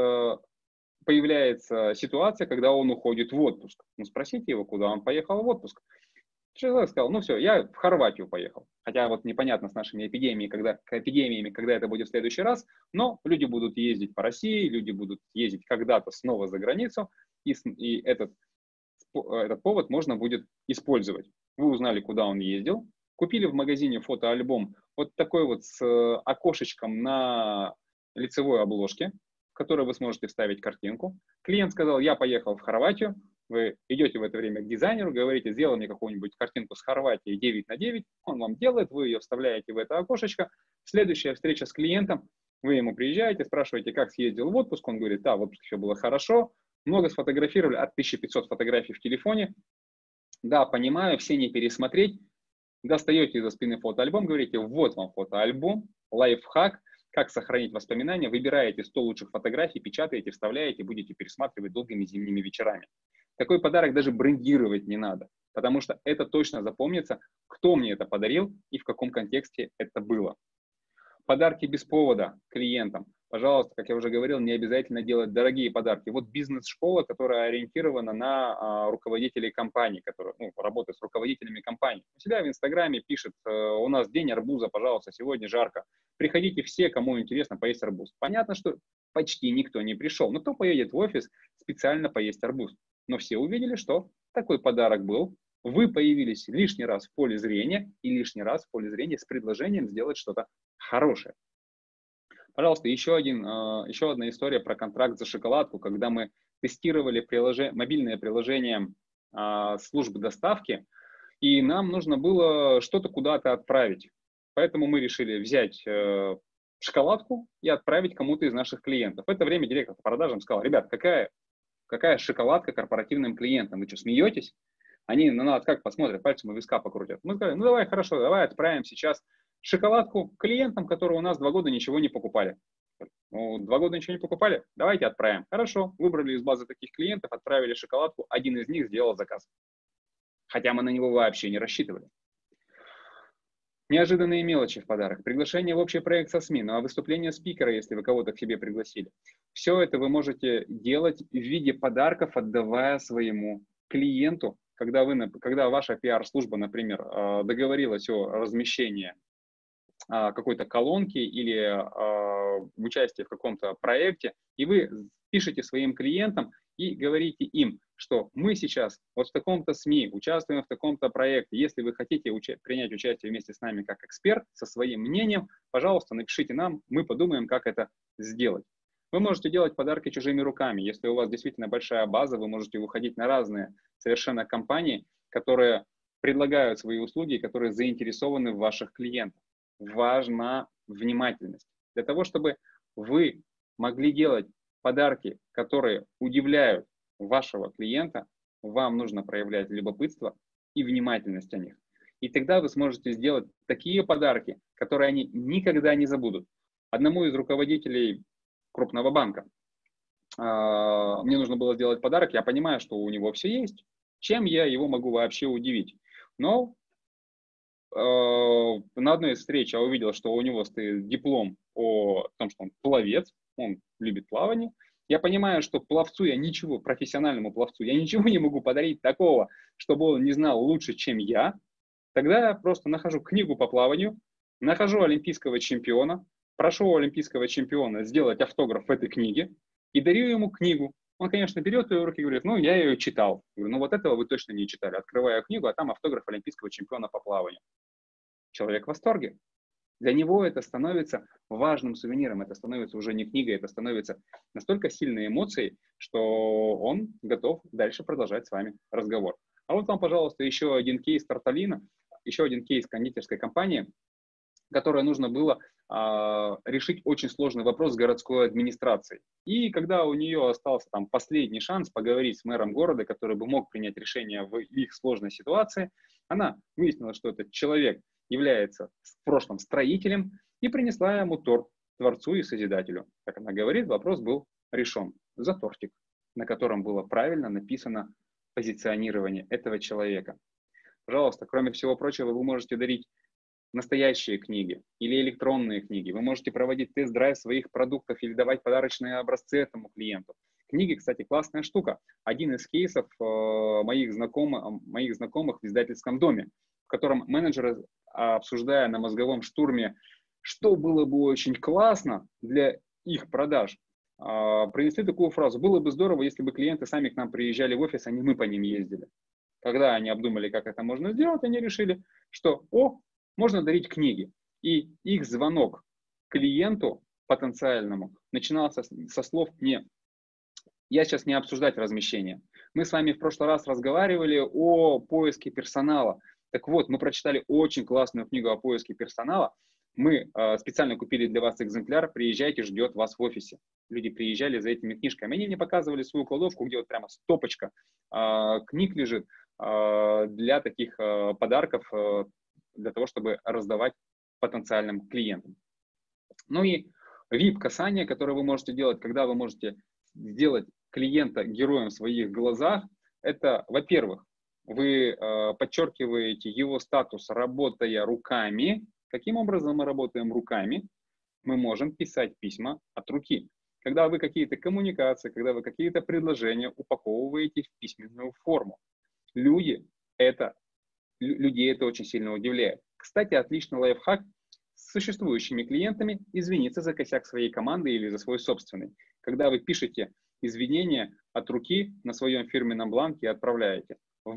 появляется ситуация, когда он уходит в отпуск. Ну, спросите его, куда он поехал в отпуск. Человек сказал: ну все, я в Хорватию поехал. Хотя вот непонятно с нашими эпидемиями, когда это будет в следующий раз, но люди будут ездить по России, люди будут ездить когда-то снова за границу, и этот повод можно будет использовать. Вы узнали, куда он ездил, купили в магазине фотоальбом вот такой вот с окошечком на лицевой обложке, в которой вы сможете вставить картинку. Клиент сказал: я поехал в Хорватию. Вы идете в это время к дизайнеру, говорите: сделай мне какую-нибудь картинку с Хорватии 9×9. Он вам делает, вы ее вставляете в это окошечко. Следующая встреча с клиентом, вы ему приезжаете, спрашиваете, как съездил в отпуск. Он говорит: да, в отпуске все было хорошо. Много сфотографировали, от 1500 фотографий в телефоне. Да, понимаю, все не пересмотреть. Достаете из-за спины фотоальбом, говорите: вот вам фотоальбом, лайфхак, как сохранить воспоминания. Выбираете 100 лучших фотографий, печатаете, вставляете, будете пересматривать долгими зимними вечерами. Такой подарок даже брендировать не надо, потому что это точно запомнится, кто мне это подарил и в каком контексте это было. Подарки без повода клиентам. Пожалуйста, как я уже говорил, не обязательно делать дорогие подарки. Вот бизнес-школа, которая ориентирована на руководителей компаний, которые работают с руководителями компаний. У себя в Инстаграме пишет: у нас день арбуза, пожалуйста, сегодня жарко. Приходите все, кому интересно поесть арбуз. Понятно, что почти никто не пришел, но кто поедет в офис специально поесть арбуз? Но все увидели, что такой подарок был. Вы появились лишний раз в поле зрения и лишний раз в поле зрения с предложением сделать что-то хорошее. Пожалуйста, еще одна история про контракт за шоколадку, когда мы тестировали мобильное приложение службы доставки, и нам нужно было что-то куда-то отправить. Поэтому мы решили взять шоколадку и отправить кому-то из наших клиентов. В это время директор по продажам сказал: ребят, какая шоколадка корпоративным клиентам? Вы что, смеетесь? Они на нас как посмотрят, пальцем у виска покрутят. Мы сказали: ну давай, хорошо, давай отправим сейчас шоколадку клиентам, которые у нас 2 года ничего не покупали. Ну, 2 года ничего не покупали? Давайте отправим. Хорошо, выбрали из базы таких клиентов, отправили шоколадку, один из них сделал заказ. Хотя мы на него вообще не рассчитывали. Неожиданные мелочи в подарок. Приглашение в общий проект со СМИ, ну а выступление спикера, если вы кого-то к себе пригласили. Все это вы можете делать в виде подарков, отдавая своему клиенту. Когда ваша пиар-служба, например, договорилась о размещении какой-то колонки или участии в каком-то проекте, и вы пишете своим клиентам и говорите им, что мы сейчас вот в таком-то СМИ участвуем в таком-то проекте. Если вы хотите принять участие вместе с нами как эксперт со своим мнением, пожалуйста, напишите нам, мы подумаем, как это сделать. Вы можете делать подарки чужими руками. Если у вас действительно большая база, вы можете выходить на разные совершенно компании, которые предлагают свои услуги, которые заинтересованы в ваших клиентах. Важна внимательность. Для того, чтобы вы могли делать подарки, которые удивляют вашего клиента, вам нужно проявлять любопытство и внимательность о них. И тогда вы сможете сделать такие подарки, которые они никогда не забудут. Одному из руководителей крупного банка мне нужно было сделать подарок, я понимаю, что у него все есть, чем я его могу вообще удивить. Но на одной из встреч я увидел, что у него стоит диплом о том, что он пловец, он любит плавание. Я понимаю, что профессиональному пловцу, я ничего не могу подарить такого, чтобы он не знал лучше, чем я. Тогда я просто нахожу книгу по плаванию, нахожу олимпийского чемпиона, прошу олимпийского чемпиона сделать автограф в этой книге и дарю ему книгу. Он, конечно, берет ее в руки и говорит, ну, я ее читал. Я говорю, ну, вот этого вы точно не читали. Открываю книгу, а там автограф олимпийского чемпиона по плаванию. Человек в восторге. Для него это становится важным сувениром, это становится уже не книгой, это становится настолько сильной эмоцией, что он готов дальше продолжать с вами разговор. А вот вам, пожалуйста, еще один кейс Тарталина, еще один кейс кондитерской компании, которой нужно было решить очень сложный вопрос с городской администрацией. И когда у нее остался там последний шанс поговорить с мэром города, который бы мог принять решение в их сложной ситуации, она выяснила, что этот человек является в прошлом строителем и принесла ему торт Творцу и Созидателю. Как она говорит, вопрос был решен за тортик, на котором было правильно написано позиционирование этого человека. Пожалуйста, кроме всего прочего, вы можете дарить настоящие книги или электронные книги. Вы можете проводить тест-драйв своих продуктов или давать подарочные образцы этому клиенту. Книги, кстати, классная штука. Один из кейсов моих знакомых в издательском доме, в котором менеджеры, обсуждая на мозговом штурме, что было бы очень классно для их продаж, принесли такую фразу: было бы здорово, если бы клиенты сами к нам приезжали в офис, а не мы по ним ездили. Когда они обдумали, как это можно сделать, они решили, что можно дарить книги. И их звонок клиенту потенциальному начинался со слов «не». Я сейчас не обсуждать размещение. Мы с вами в прошлый раз разговаривали о поиске персонала. Так вот, мы прочитали очень классную книгу о поиске персонала. Мы специально купили для вас экземпляр. Приезжайте, ждет вас в офисе. Люди приезжали за этими книжками. Они мне показывали свою кладовку, где вот прямо стопочка книг лежит для таких подарков, для того, чтобы раздавать потенциальным клиентам. Ну и VIP-касание, которое вы можете делать, когда вы можете сделать клиента героем в своих глазах, это, во-первых, вы подчеркиваете его статус, работая руками. Каким образом мы работаем руками? Мы можем писать письма от руки. Когда вы какие-то коммуникации, когда вы какие-то предложения упаковываете в письменную форму. Людей это очень сильно удивляет. Кстати, отличный лайфхак с существующими клиентами извиниться за косяк своей команды или за свой собственный. Когда вы пишете извинения от руки на своем фирменном бланке и отправляете. В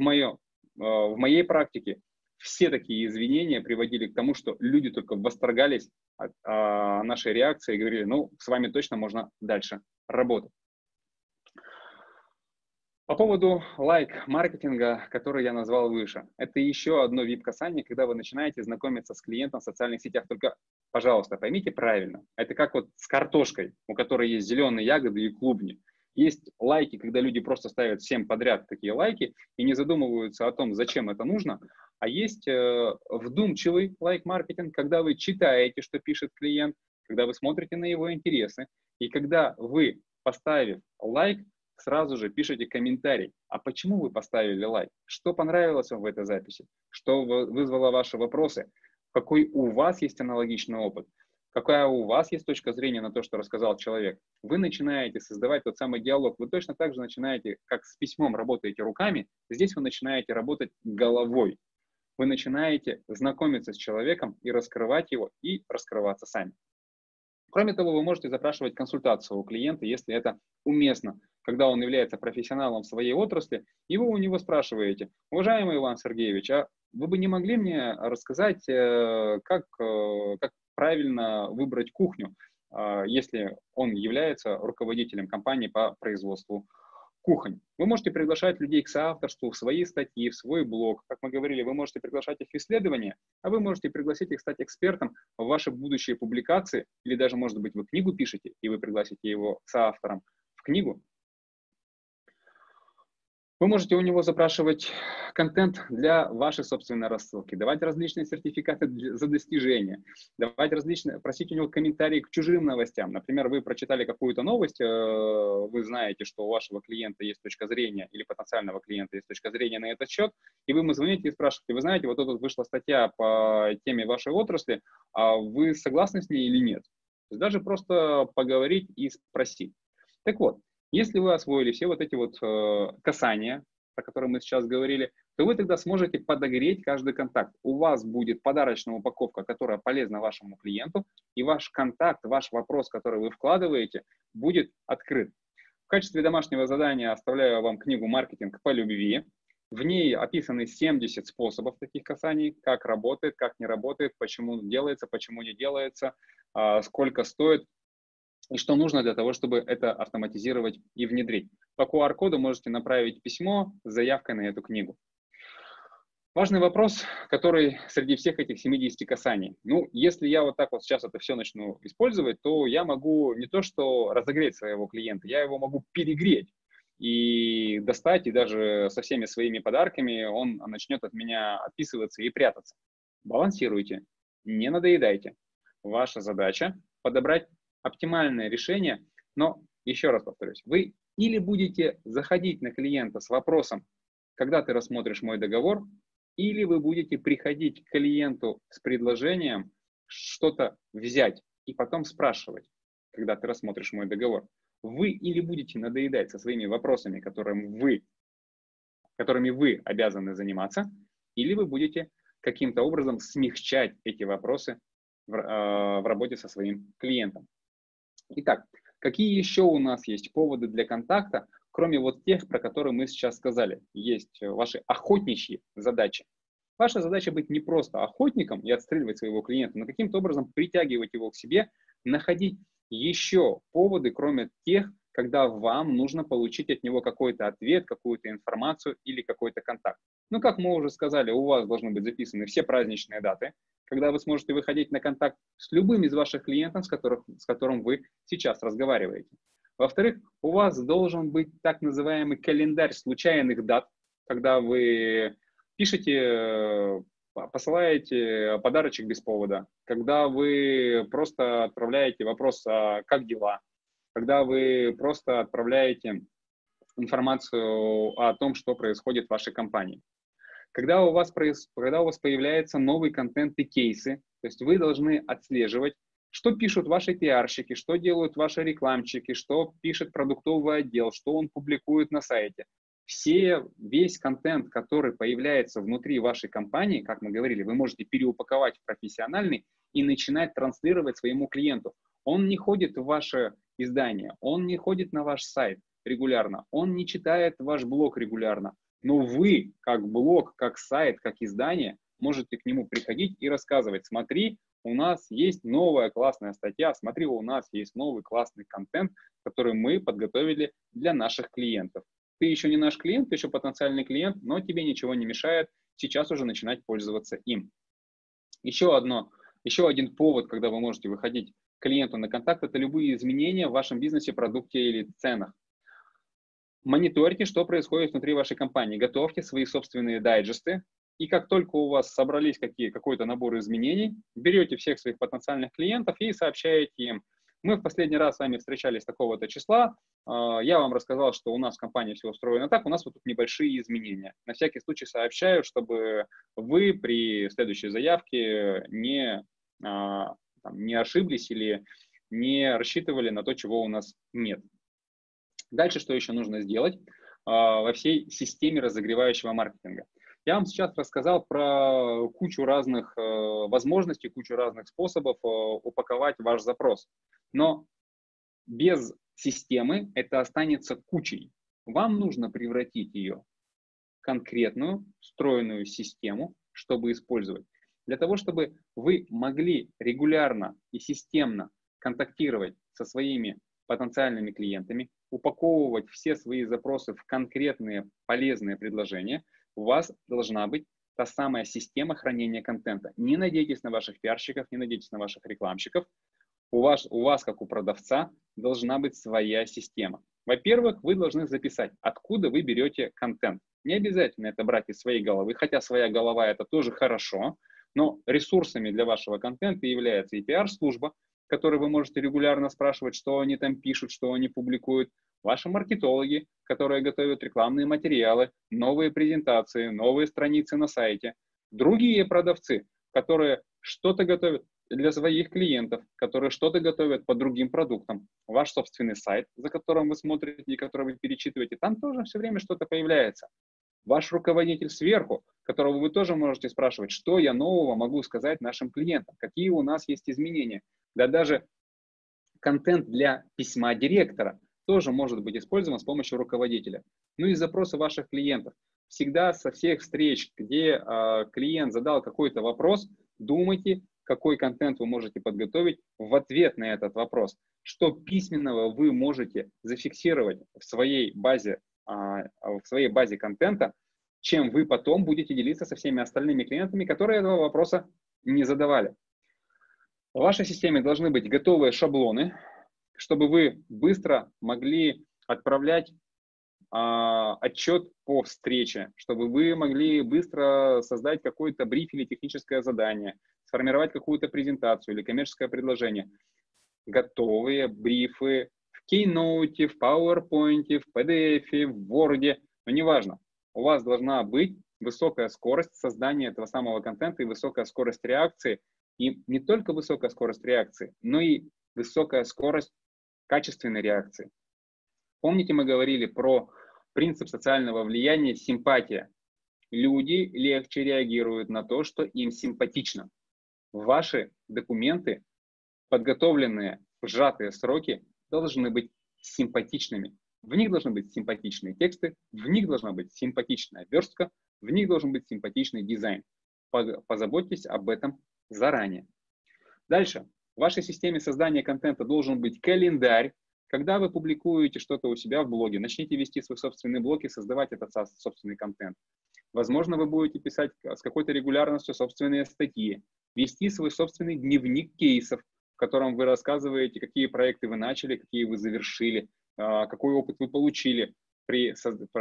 моей практике все такие извинения приводили к тому, что люди только восторгались от нашей реакции и говорили, ну, с вами точно можно дальше работать. По поводу лайк-маркетинга, который я назвал выше. Это еще одно VIP-касание, когда вы начинаете знакомиться с клиентом в социальных сетях. Только, пожалуйста, поймите правильно. Это как вот с картошкой, у которой есть зеленые ягоды и клубни. Есть лайки, когда люди просто ставят всем подряд такие лайки и не задумываются о том, зачем это нужно. А есть вдумчивый лайк-маркетинг, когда вы читаете, что пишет клиент, когда вы смотрите на его интересы. И когда вы, поставив лайк, сразу же пишите комментарий. А почему вы поставили лайк? Что понравилось вам в этой записи? Что вызвало ваши вопросы? Какой у вас есть аналогичный опыт? Какая у вас есть точка зрения на то, что рассказал человек? Вы начинаете создавать тот самый диалог. Вы точно так же начинаете, как с письмом работаете руками, здесь вы начинаете работать головой. Вы начинаете знакомиться с человеком и раскрывать его, и раскрываться сами. Кроме того, вы можете запрашивать консультацию у клиента, если это уместно, когда он является профессионалом в своей отрасли, и вы у него спрашиваете: уважаемый Иван Сергеевич, а вы бы не могли мне рассказать, как правильно выбрать кухню, если он является руководителем компании по производству кухонь? Вы можете приглашать людей к соавторству в свои статьи, в свой блог. Как мы говорили, вы можете приглашать их в исследования, а вы можете пригласить их стать экспертом в ваши будущие публикации, или даже, может быть, вы книгу пишете, и вы пригласите его соавтором в книгу. Вы можете у него запрашивать контент для вашей собственной рассылки, давать различные сертификаты за достижения, просить у него комментарии к чужим новостям. Например, вы прочитали какую-то новость, вы знаете, что у вашего клиента есть точка зрения, или потенциального клиента есть точка зрения на этот счет, и вы ему звоните и спрашиваете: вы знаете, вот тут вышла статья по теме вашей отрасли, а вы согласны с ней или нет? То есть даже просто поговорить и спросить. Так вот, если вы освоили все вот эти вот касания, про которые мы сейчас говорили, то вы тогда сможете подогреть каждый контакт. У вас будет подарочная упаковка, которая полезна вашему клиенту, и ваш контакт, ваш вопрос, который вы вкладываете, будет открыт. В качестве домашнего задания оставляю вам книгу «Маркетинг по любви». В ней описаны 70 способов таких касаний, как работает, как не работает, почему делается, почему не делается, сколько стоит и что нужно для того, чтобы это автоматизировать и внедрить. По QR-коду можете направить письмо с заявкой на эту книгу. Важный вопрос, который среди всех этих 70 касаний. Ну, если я вот так вот сейчас это все начну использовать, то я могу не то что разогреть своего клиента, я его могу перегреть и достать, и даже со всеми своими подарками он начнет от меня отписываться и прятаться. Балансируйте, не надоедайте. Ваша задача подобрать оптимальное решение, но еще раз повторюсь, вы или будете заходить на клиента с вопросом, когда ты рассмотришь мой договор, или вы будете приходить к клиенту с предложением что-то взять и потом спрашивать, когда ты рассмотришь мой договор. Вы или будете надоедать со своими вопросами, которыми вы обязаны заниматься, или вы будете каким-то образом смягчать эти вопросы в работе со своим клиентом. Итак, какие еще у нас есть поводы для контакта, кроме вот тех, про которые мы сейчас сказали? Есть ваши охотничьи задачи. Ваша задача быть не просто охотником и отстреливать своего клиента, но каким-то образом притягивать его к себе, находить еще поводы, кроме тех, когда вам нужно получить от него какой-то ответ, какую-то информацию или какой-то контакт. Ну, как мы уже сказали, у вас должны быть записаны все праздничные даты, когда вы сможете выходить на контакт с любым из ваших клиентов, с которым вы сейчас разговариваете. Во-вторых, у вас должен быть так называемый календарь случайных дат, когда вы пишете, посылаете подарочек без повода, когда вы просто отправляете вопрос, как дела, когда вы просто отправляете информацию о том, что происходит в вашей компании. Когда у вас появляется новый контент и кейсы, то есть вы должны отслеживать, что пишут ваши пиарщики, что делают ваши рекламщики, что пишет продуктовый отдел, что он публикует на сайте. Весь контент, который появляется внутри вашей компании, как мы говорили, вы можете переупаковать в профессиональный и начинать транслировать своему клиенту. Он не ходит в ваше издание, он не ходит на ваш сайт регулярно, он не читает ваш блог регулярно, но вы, как блог, как сайт, как издание, можете к нему приходить и рассказывать: смотри, у нас есть новая классная статья, смотри, у нас есть новый классный контент, который мы подготовили для наших клиентов. Ты еще не наш клиент, ты еще потенциальный клиент, но тебе ничего не мешает сейчас уже начинать пользоваться им. Еще один повод, когда вы можете выходить к клиенту на контакт, это любые изменения в вашем бизнесе, продукте или ценах. Мониторьте, что происходит внутри вашей компании, готовьте свои собственные дайджесты, и как только у вас собрались какой-то набор изменений, берете всех своих потенциальных клиентов и сообщаете им: мы в последний раз с вами встречались такого-то числа, я вам рассказал, что у нас в компании все устроено так, у нас вот тут небольшие изменения. На всякий случай сообщаю, чтобы вы при следующей заявке не ошиблись или не рассчитывали на то, чего у нас нет. Дальше что еще нужно сделать во всей системе разогревающего маркетинга? Я вам сейчас рассказал про кучу разных возможностей, кучу разных способов упаковать ваш запрос. Но без системы это останется кучей. Вам нужно превратить ее в конкретную, встроенную систему, чтобы использовать. Для того, чтобы вы могли регулярно и системно контактировать со своими потенциальными клиентами, упаковывать все свои запросы в конкретные полезные предложения, у вас должна быть та самая система хранения контента. Не надейтесь на ваших пиарщиков, не надейтесь на ваших рекламщиков. У вас, как у продавца, должна быть своя система. Во-первых, вы должны записать, откуда вы берете контент. Не обязательно это брать из своей головы, хотя своя голова — это тоже хорошо, но ресурсами для вашего контента является и пиар-служба, которой вы можете регулярно спрашивать, что они там пишут, что они публикуют, ваши маркетологи, которые готовят рекламные материалы, новые презентации, новые страницы на сайте, другие продавцы, которые что-то готовят для своих клиентов, которые что-то готовят по другим продуктам. Ваш собственный сайт, за которым вы смотрите и который вы перечитываете, там тоже все время что-то появляется. Ваш руководитель сверху, которого вы тоже можете спрашивать, что я нового могу сказать нашим клиентам, какие у нас есть изменения. Да даже контент для письма директора тоже может быть использован с помощью руководителя. Ну и запросы ваших клиентов. Всегда со всех встреч, где клиент задал какой-то вопрос, думайте, какой контент вы можете подготовить в ответ на этот вопрос. Что письменного вы можете зафиксировать в своей базе контента, чем вы потом будете делиться со всеми остальными клиентами, которые этого вопроса не задавали. В вашей системе должны быть готовые шаблоны, чтобы вы быстро могли отправлять отчет по встрече, чтобы вы могли быстро создать какой-то бриф или техническое задание, сформировать какую-то презентацию или коммерческое предложение. Готовые брифы в Keynote, в PowerPoint, в PDF, в Word, но неважно. У вас должна быть высокая скорость создания этого самого контента и высокая скорость реакции. И не только высокая скорость реакции, но и высокая скорость качественной реакции. Помните, мы говорили про принцип социального влияния симпатия. Люди легче реагируют на то, что им симпатично. Ваши документы, подготовленные в сжатые сроки, должны быть симпатичными. В них должны быть симпатичные тексты, в них должна быть симпатичная верстка, в них должен быть симпатичный дизайн. Позаботьтесь об этом заранее. Дальше. В вашей системе создания контента должен быть календарь. Когда вы публикуете что-то у себя в блоге, начните вести свой собственный блог и создавать этот собственный контент. Возможно, вы будете писать с какой-то регулярностью собственные статьи, вести свой собственный дневник кейсов, в котором вы рассказываете, какие проекты вы начали, какие вы завершили, какой опыт вы получили при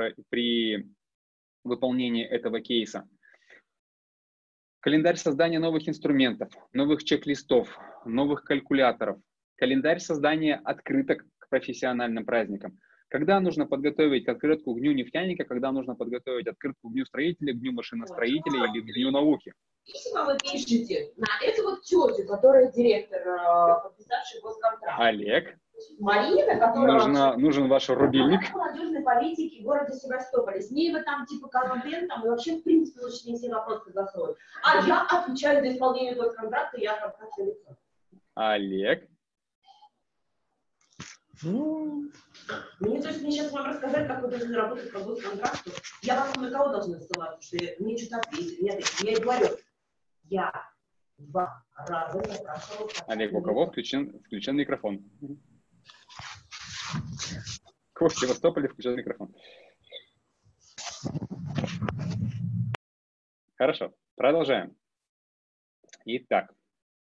выполнении этого кейса. Календарь создания новых инструментов, новых чек-листов, новых калькуляторов. Календарь создания открыток к профессиональным праздникам. Когда нужно подготовить открытку к Дню нефтяника, когда нужно подготовить открытку к Дню строителя, к Дню машиностроителя или к Дню науки. Письма вы пишете на эту вот тетю, которая директор, подписавший госконтракт. Олег. Марина, которая... Нужен ваш рубильник. Молодежной политики в городе Севастополе. С ней вы там типа контентом и вообще в принципе очень все вопросы засовывают. А я отвечаю за исполнение госконтракта, я там как лицо. Олег. Мне сейчас вам рассказать, как вы должны работать по госконтракту. Я вам на кого должна ссылаться, что мне что-то ответили. Я и говорю, я 2 раза запрашивала. Олег, у кого включен микрофон? У кого в Севастополе включен микрофон? Хорошо, продолжаем. Итак.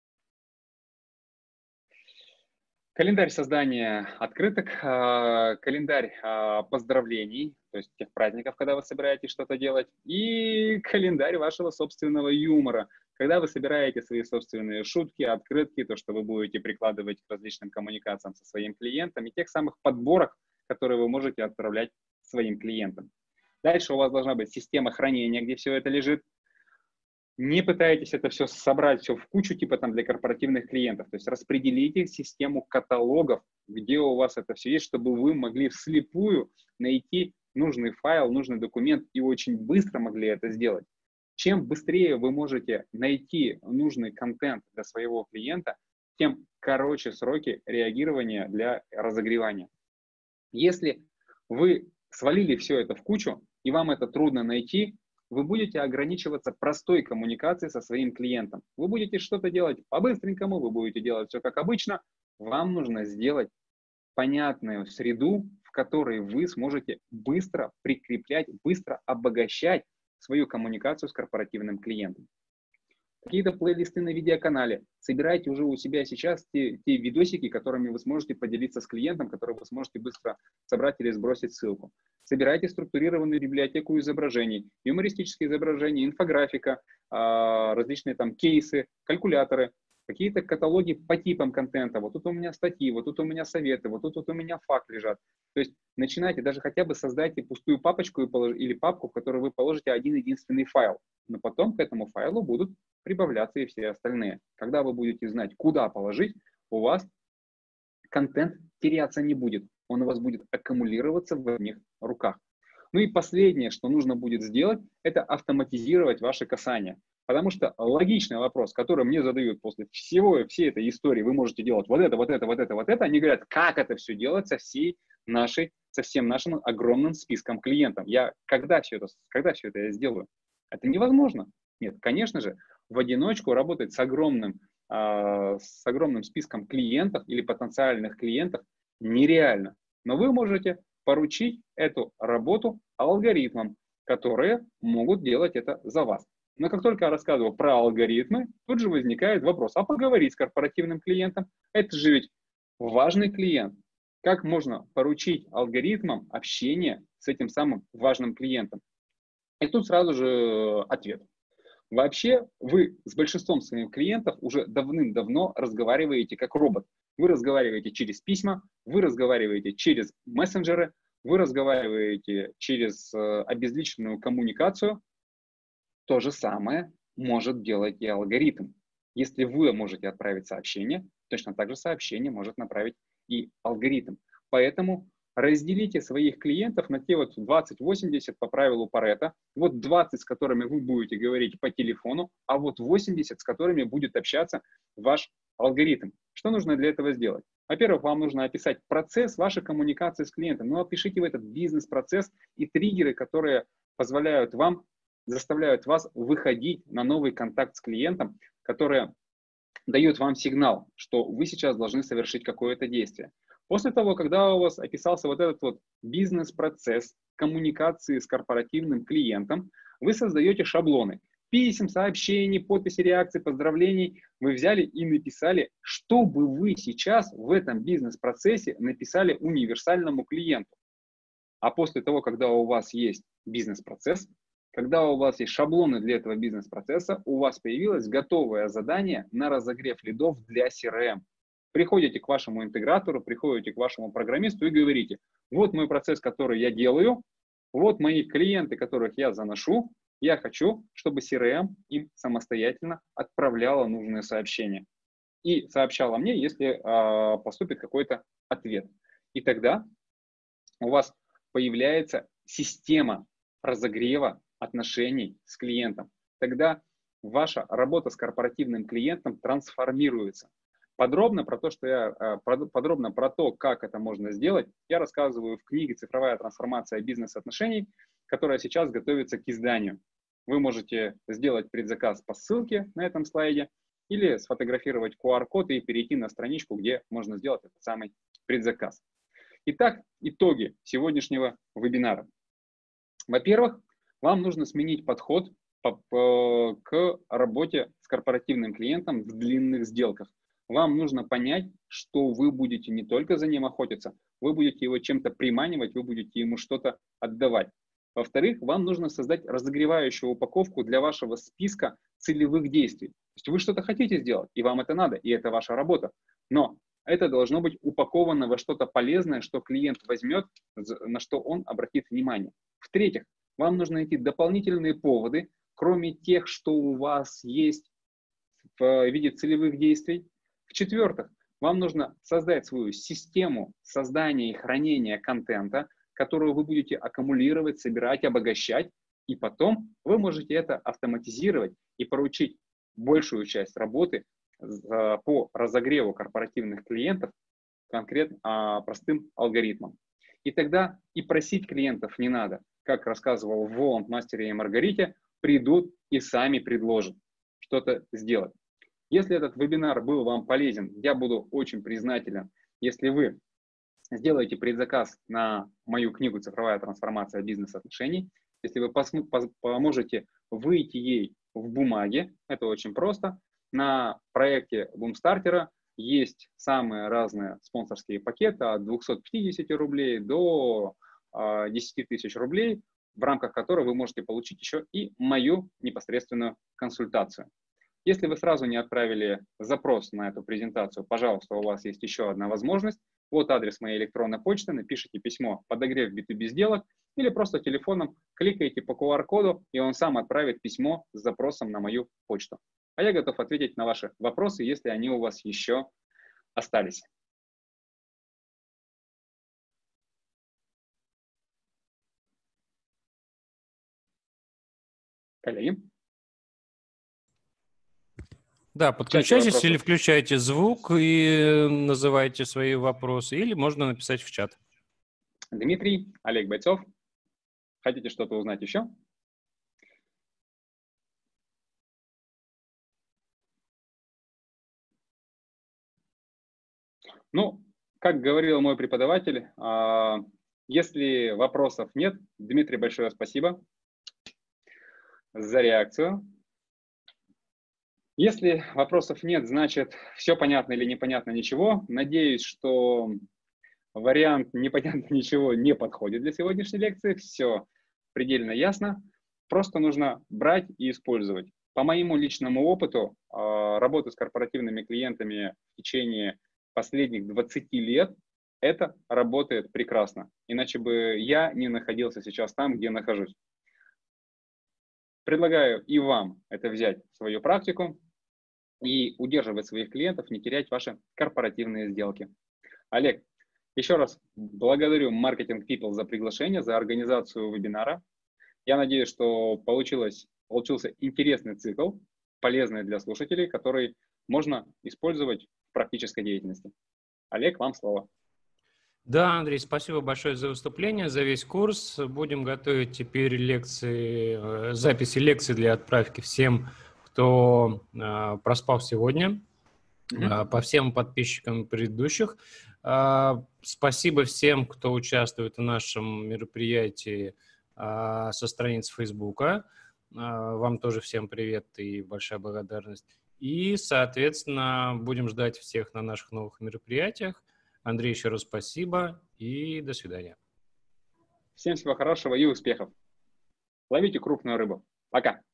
Календарь создания открыток, календарь поздравлений, то есть тех праздников, когда вы собираетесь что-то делать, и календарь вашего собственного юмора, когда вы собираете свои собственные шутки, открытки, то, что вы будете прикладывать к различным коммуникациям со своим клиентом, и тех самых подборок, которые вы можете отправлять своим клиентам. Дальше у вас должна быть система хранения, где все это лежит. Не пытайтесь это все собрать все в кучу, типа там для корпоративных клиентов. То есть распределите систему каталогов, где у вас это все есть, чтобы вы могли вслепую найти нужный файл, нужный документ и очень быстро могли это сделать. Чем быстрее вы можете найти нужный контент для своего клиента, тем короче сроки реагирования для разогревания. Если вы свалили все это в кучу, и вам это трудно найти, вы будете ограничиваться простой коммуникацией со своим клиентом. Вы будете что-то делать по-быстренькому, вы будете делать все как обычно. Вам нужно сделать понятную среду, в которой вы сможете быстро прикреплять, быстро обогащать свою коммуникацию с корпоративным клиентом. Какие-то плейлисты на видеоканале. Собирайте уже у себя сейчас те видосики, которыми вы сможете поделиться с клиентом, которые вы сможете быстро собрать или сбросить ссылку. Собирайте структурированную библиотеку изображений, юмористические изображения, инфографика, различные там кейсы, калькуляторы, какие-то каталоги по типам контента. Вот тут у меня статьи, вот тут у меня советы, вот тут у меня факт лежат. То есть начинайте, даже хотя бы создайте пустую папочку или папку, в которую вы положите один единственный файл. Но потом к этому файлу будут прибавляться и все остальные. Когда вы будете знать, куда положить, у вас контент теряться не будет. Он у вас будет аккумулироваться в одних руках. Ну и последнее, что нужно будет сделать, это автоматизировать ваши касания. Потому что логичный вопрос, который мне задают после всей этой истории, вы можете делать вот это, вот это, вот это, вот это, они говорят, как это все делать со всем нашим огромным списком клиентов. Когда все это я сделаю? Это невозможно. Нет, конечно же, в одиночку работать с огромным списком клиентов или потенциальных клиентов нереально. Но вы можете поручить эту работу алгоритмам, которые могут делать это за вас. Но как только я рассказываю про алгоритмы, тут же возникает вопрос, а поговорить с корпоративным клиентом? Это же ведь важный клиент. Как можно поручить алгоритмам общение с этим самым важным клиентом? И тут сразу же ответ. Вообще, вы с большинством своих клиентов уже давным-давно разговариваете как робот. Вы разговариваете через письма, вы разговариваете через мессенджеры, вы разговариваете через обезличенную коммуникацию. То же самое может делать и алгоритм. Если вы можете отправить сообщение, точно так же сообщение может направить и алгоритм. Поэтому разделите своих клиентов на те вот 20-80 по правилу Парето. Вот 20, с которыми вы будете говорить по телефону, а вот 80, с которыми будет общаться ваш алгоритм. Что нужно для этого сделать? Во-первых, вам нужно описать процесс вашей коммуникации с клиентом. Но опишите в этот бизнес-процесс и триггеры, которые заставляют вас выходить на новый контакт с клиентом, которые дают вам сигнал, что вы сейчас должны совершить какое-то действие. После того, когда у вас описался вот этот вот бизнес-процесс коммуникации с корпоративным клиентом, вы создаете шаблоны писем, сообщений, подписей, реакций, поздравлений. Вы взяли и написали, что бы вы сейчас в этом бизнес-процессе написали универсальному клиенту. А после того, когда у вас есть бизнес-процесс, когда у вас есть шаблоны для этого бизнес-процесса, у вас появилось готовое задание на разогрев лидов для CRM. Приходите к вашему интегратору, приходите к вашему программисту и говорите, вот мой процесс, который я делаю, вот мои клиенты, которых я заношу, я хочу, чтобы CRM им самостоятельно отправляла нужные сообщения и сообщала мне, если поступит какой-то ответ. И тогда у вас появляется система разогрева отношений с клиентом. Тогда ваша работа с корпоративным клиентом трансформируется. Подробно про то, как это можно сделать, я рассказываю в книге «Цифровая трансформация бизнес-отношений», которая сейчас готовится к изданию. Вы можете сделать предзаказ по ссылке на этом слайде или сфотографировать QR-код и перейти на страничку, где можно сделать этот самый предзаказ. Итак, итоги сегодняшнего вебинара. Во-первых, вам нужно сменить подход к работе с корпоративным клиентом в длинных сделках. Вам нужно понять, что вы будете не только за ним охотиться, вы будете его чем-то приманивать, вы будете ему что-то отдавать. Во-вторых, вам нужно создать разогревающую упаковку для вашего списка целевых действий. То есть вы что-то хотите сделать, и вам это надо, и это ваша работа. Но это должно быть упаковано во что-то полезное, что клиент возьмет, на что он обратит внимание. В-третьих, вам нужно найти дополнительные поводы, кроме тех, что у вас есть в виде целевых действий. В-четвертых, вам нужно создать свою систему создания и хранения контента, которую вы будете аккумулировать, собирать, обогащать, и потом вы можете это автоматизировать и поручить большую часть работы по разогреву корпоративных клиентов конкретно простым алгоритмам. И тогда и просить клиентов не надо. Как рассказывал в Воланд, Мастере и Маргарите, придут и сами предложат что-то сделать. Если этот вебинар был вам полезен, я буду очень признателен, если вы сделаете предзаказ на мою книгу «Цифровая трансформация бизнес-отношений», если вы поможете выйти ей в бумаге, это очень просто. На проекте Бумстартера есть самые разные спонсорские пакеты от 250 рублей до 10 тысяч рублей, в рамках которых вы можете получить еще и мою непосредственную консультацию. Если вы сразу не отправили запрос на эту презентацию, пожалуйста, у вас есть еще одна возможность. Вот адрес моей электронной почты, напишите письмо «Подогрев B2B сделок» или просто телефоном кликаете по QR-коду, и он сам отправит письмо с запросом на мою почту. А я готов ответить на ваши вопросы, если они у вас еще остались. Коллеги? Да, подключайтесь или включайте звук и называйте свои вопросы, или можно написать в чат. Дмитрий, Олег Бойцов. Хотите что-то узнать еще? Ну, как говорил мой преподаватель, если вопросов нет, Дмитрий, большое спасибо за реакцию. Если вопросов нет, значит, все понятно или непонятно ничего. Надеюсь, что вариант непонятно ничего не подходит для сегодняшней лекции. Все предельно ясно. Просто нужно брать и использовать. По моему личному опыту, работы с корпоративными клиентами в течение последних 20 лет, это работает прекрасно. Иначе бы я не находился сейчас там, где нахожусь. Предлагаю и вам это взять в свою практику и удерживать своих клиентов, не терять ваши корпоративные сделки. Олег, еще раз благодарю Marketing People за приглашение, за организацию вебинара. Я надеюсь, что получился интересный цикл, полезный для слушателей, который можно использовать в практической деятельности. Олег, вам слово. Да, Андрей, спасибо большое за выступление, за весь курс. Будем готовить теперь лекции, записи лекций для отправки всем, кто проспал сегодня, по всем подписчикам предыдущих. Спасибо всем, кто участвует в нашем мероприятии со страниц Фейсбука. Вам тоже всем привет и большая благодарность. И, соответственно, будем ждать всех на наших новых мероприятиях. Андрей, еще раз спасибо и до свидания. Всем всего хорошего и успехов. Ловите крупную рыбу. Пока.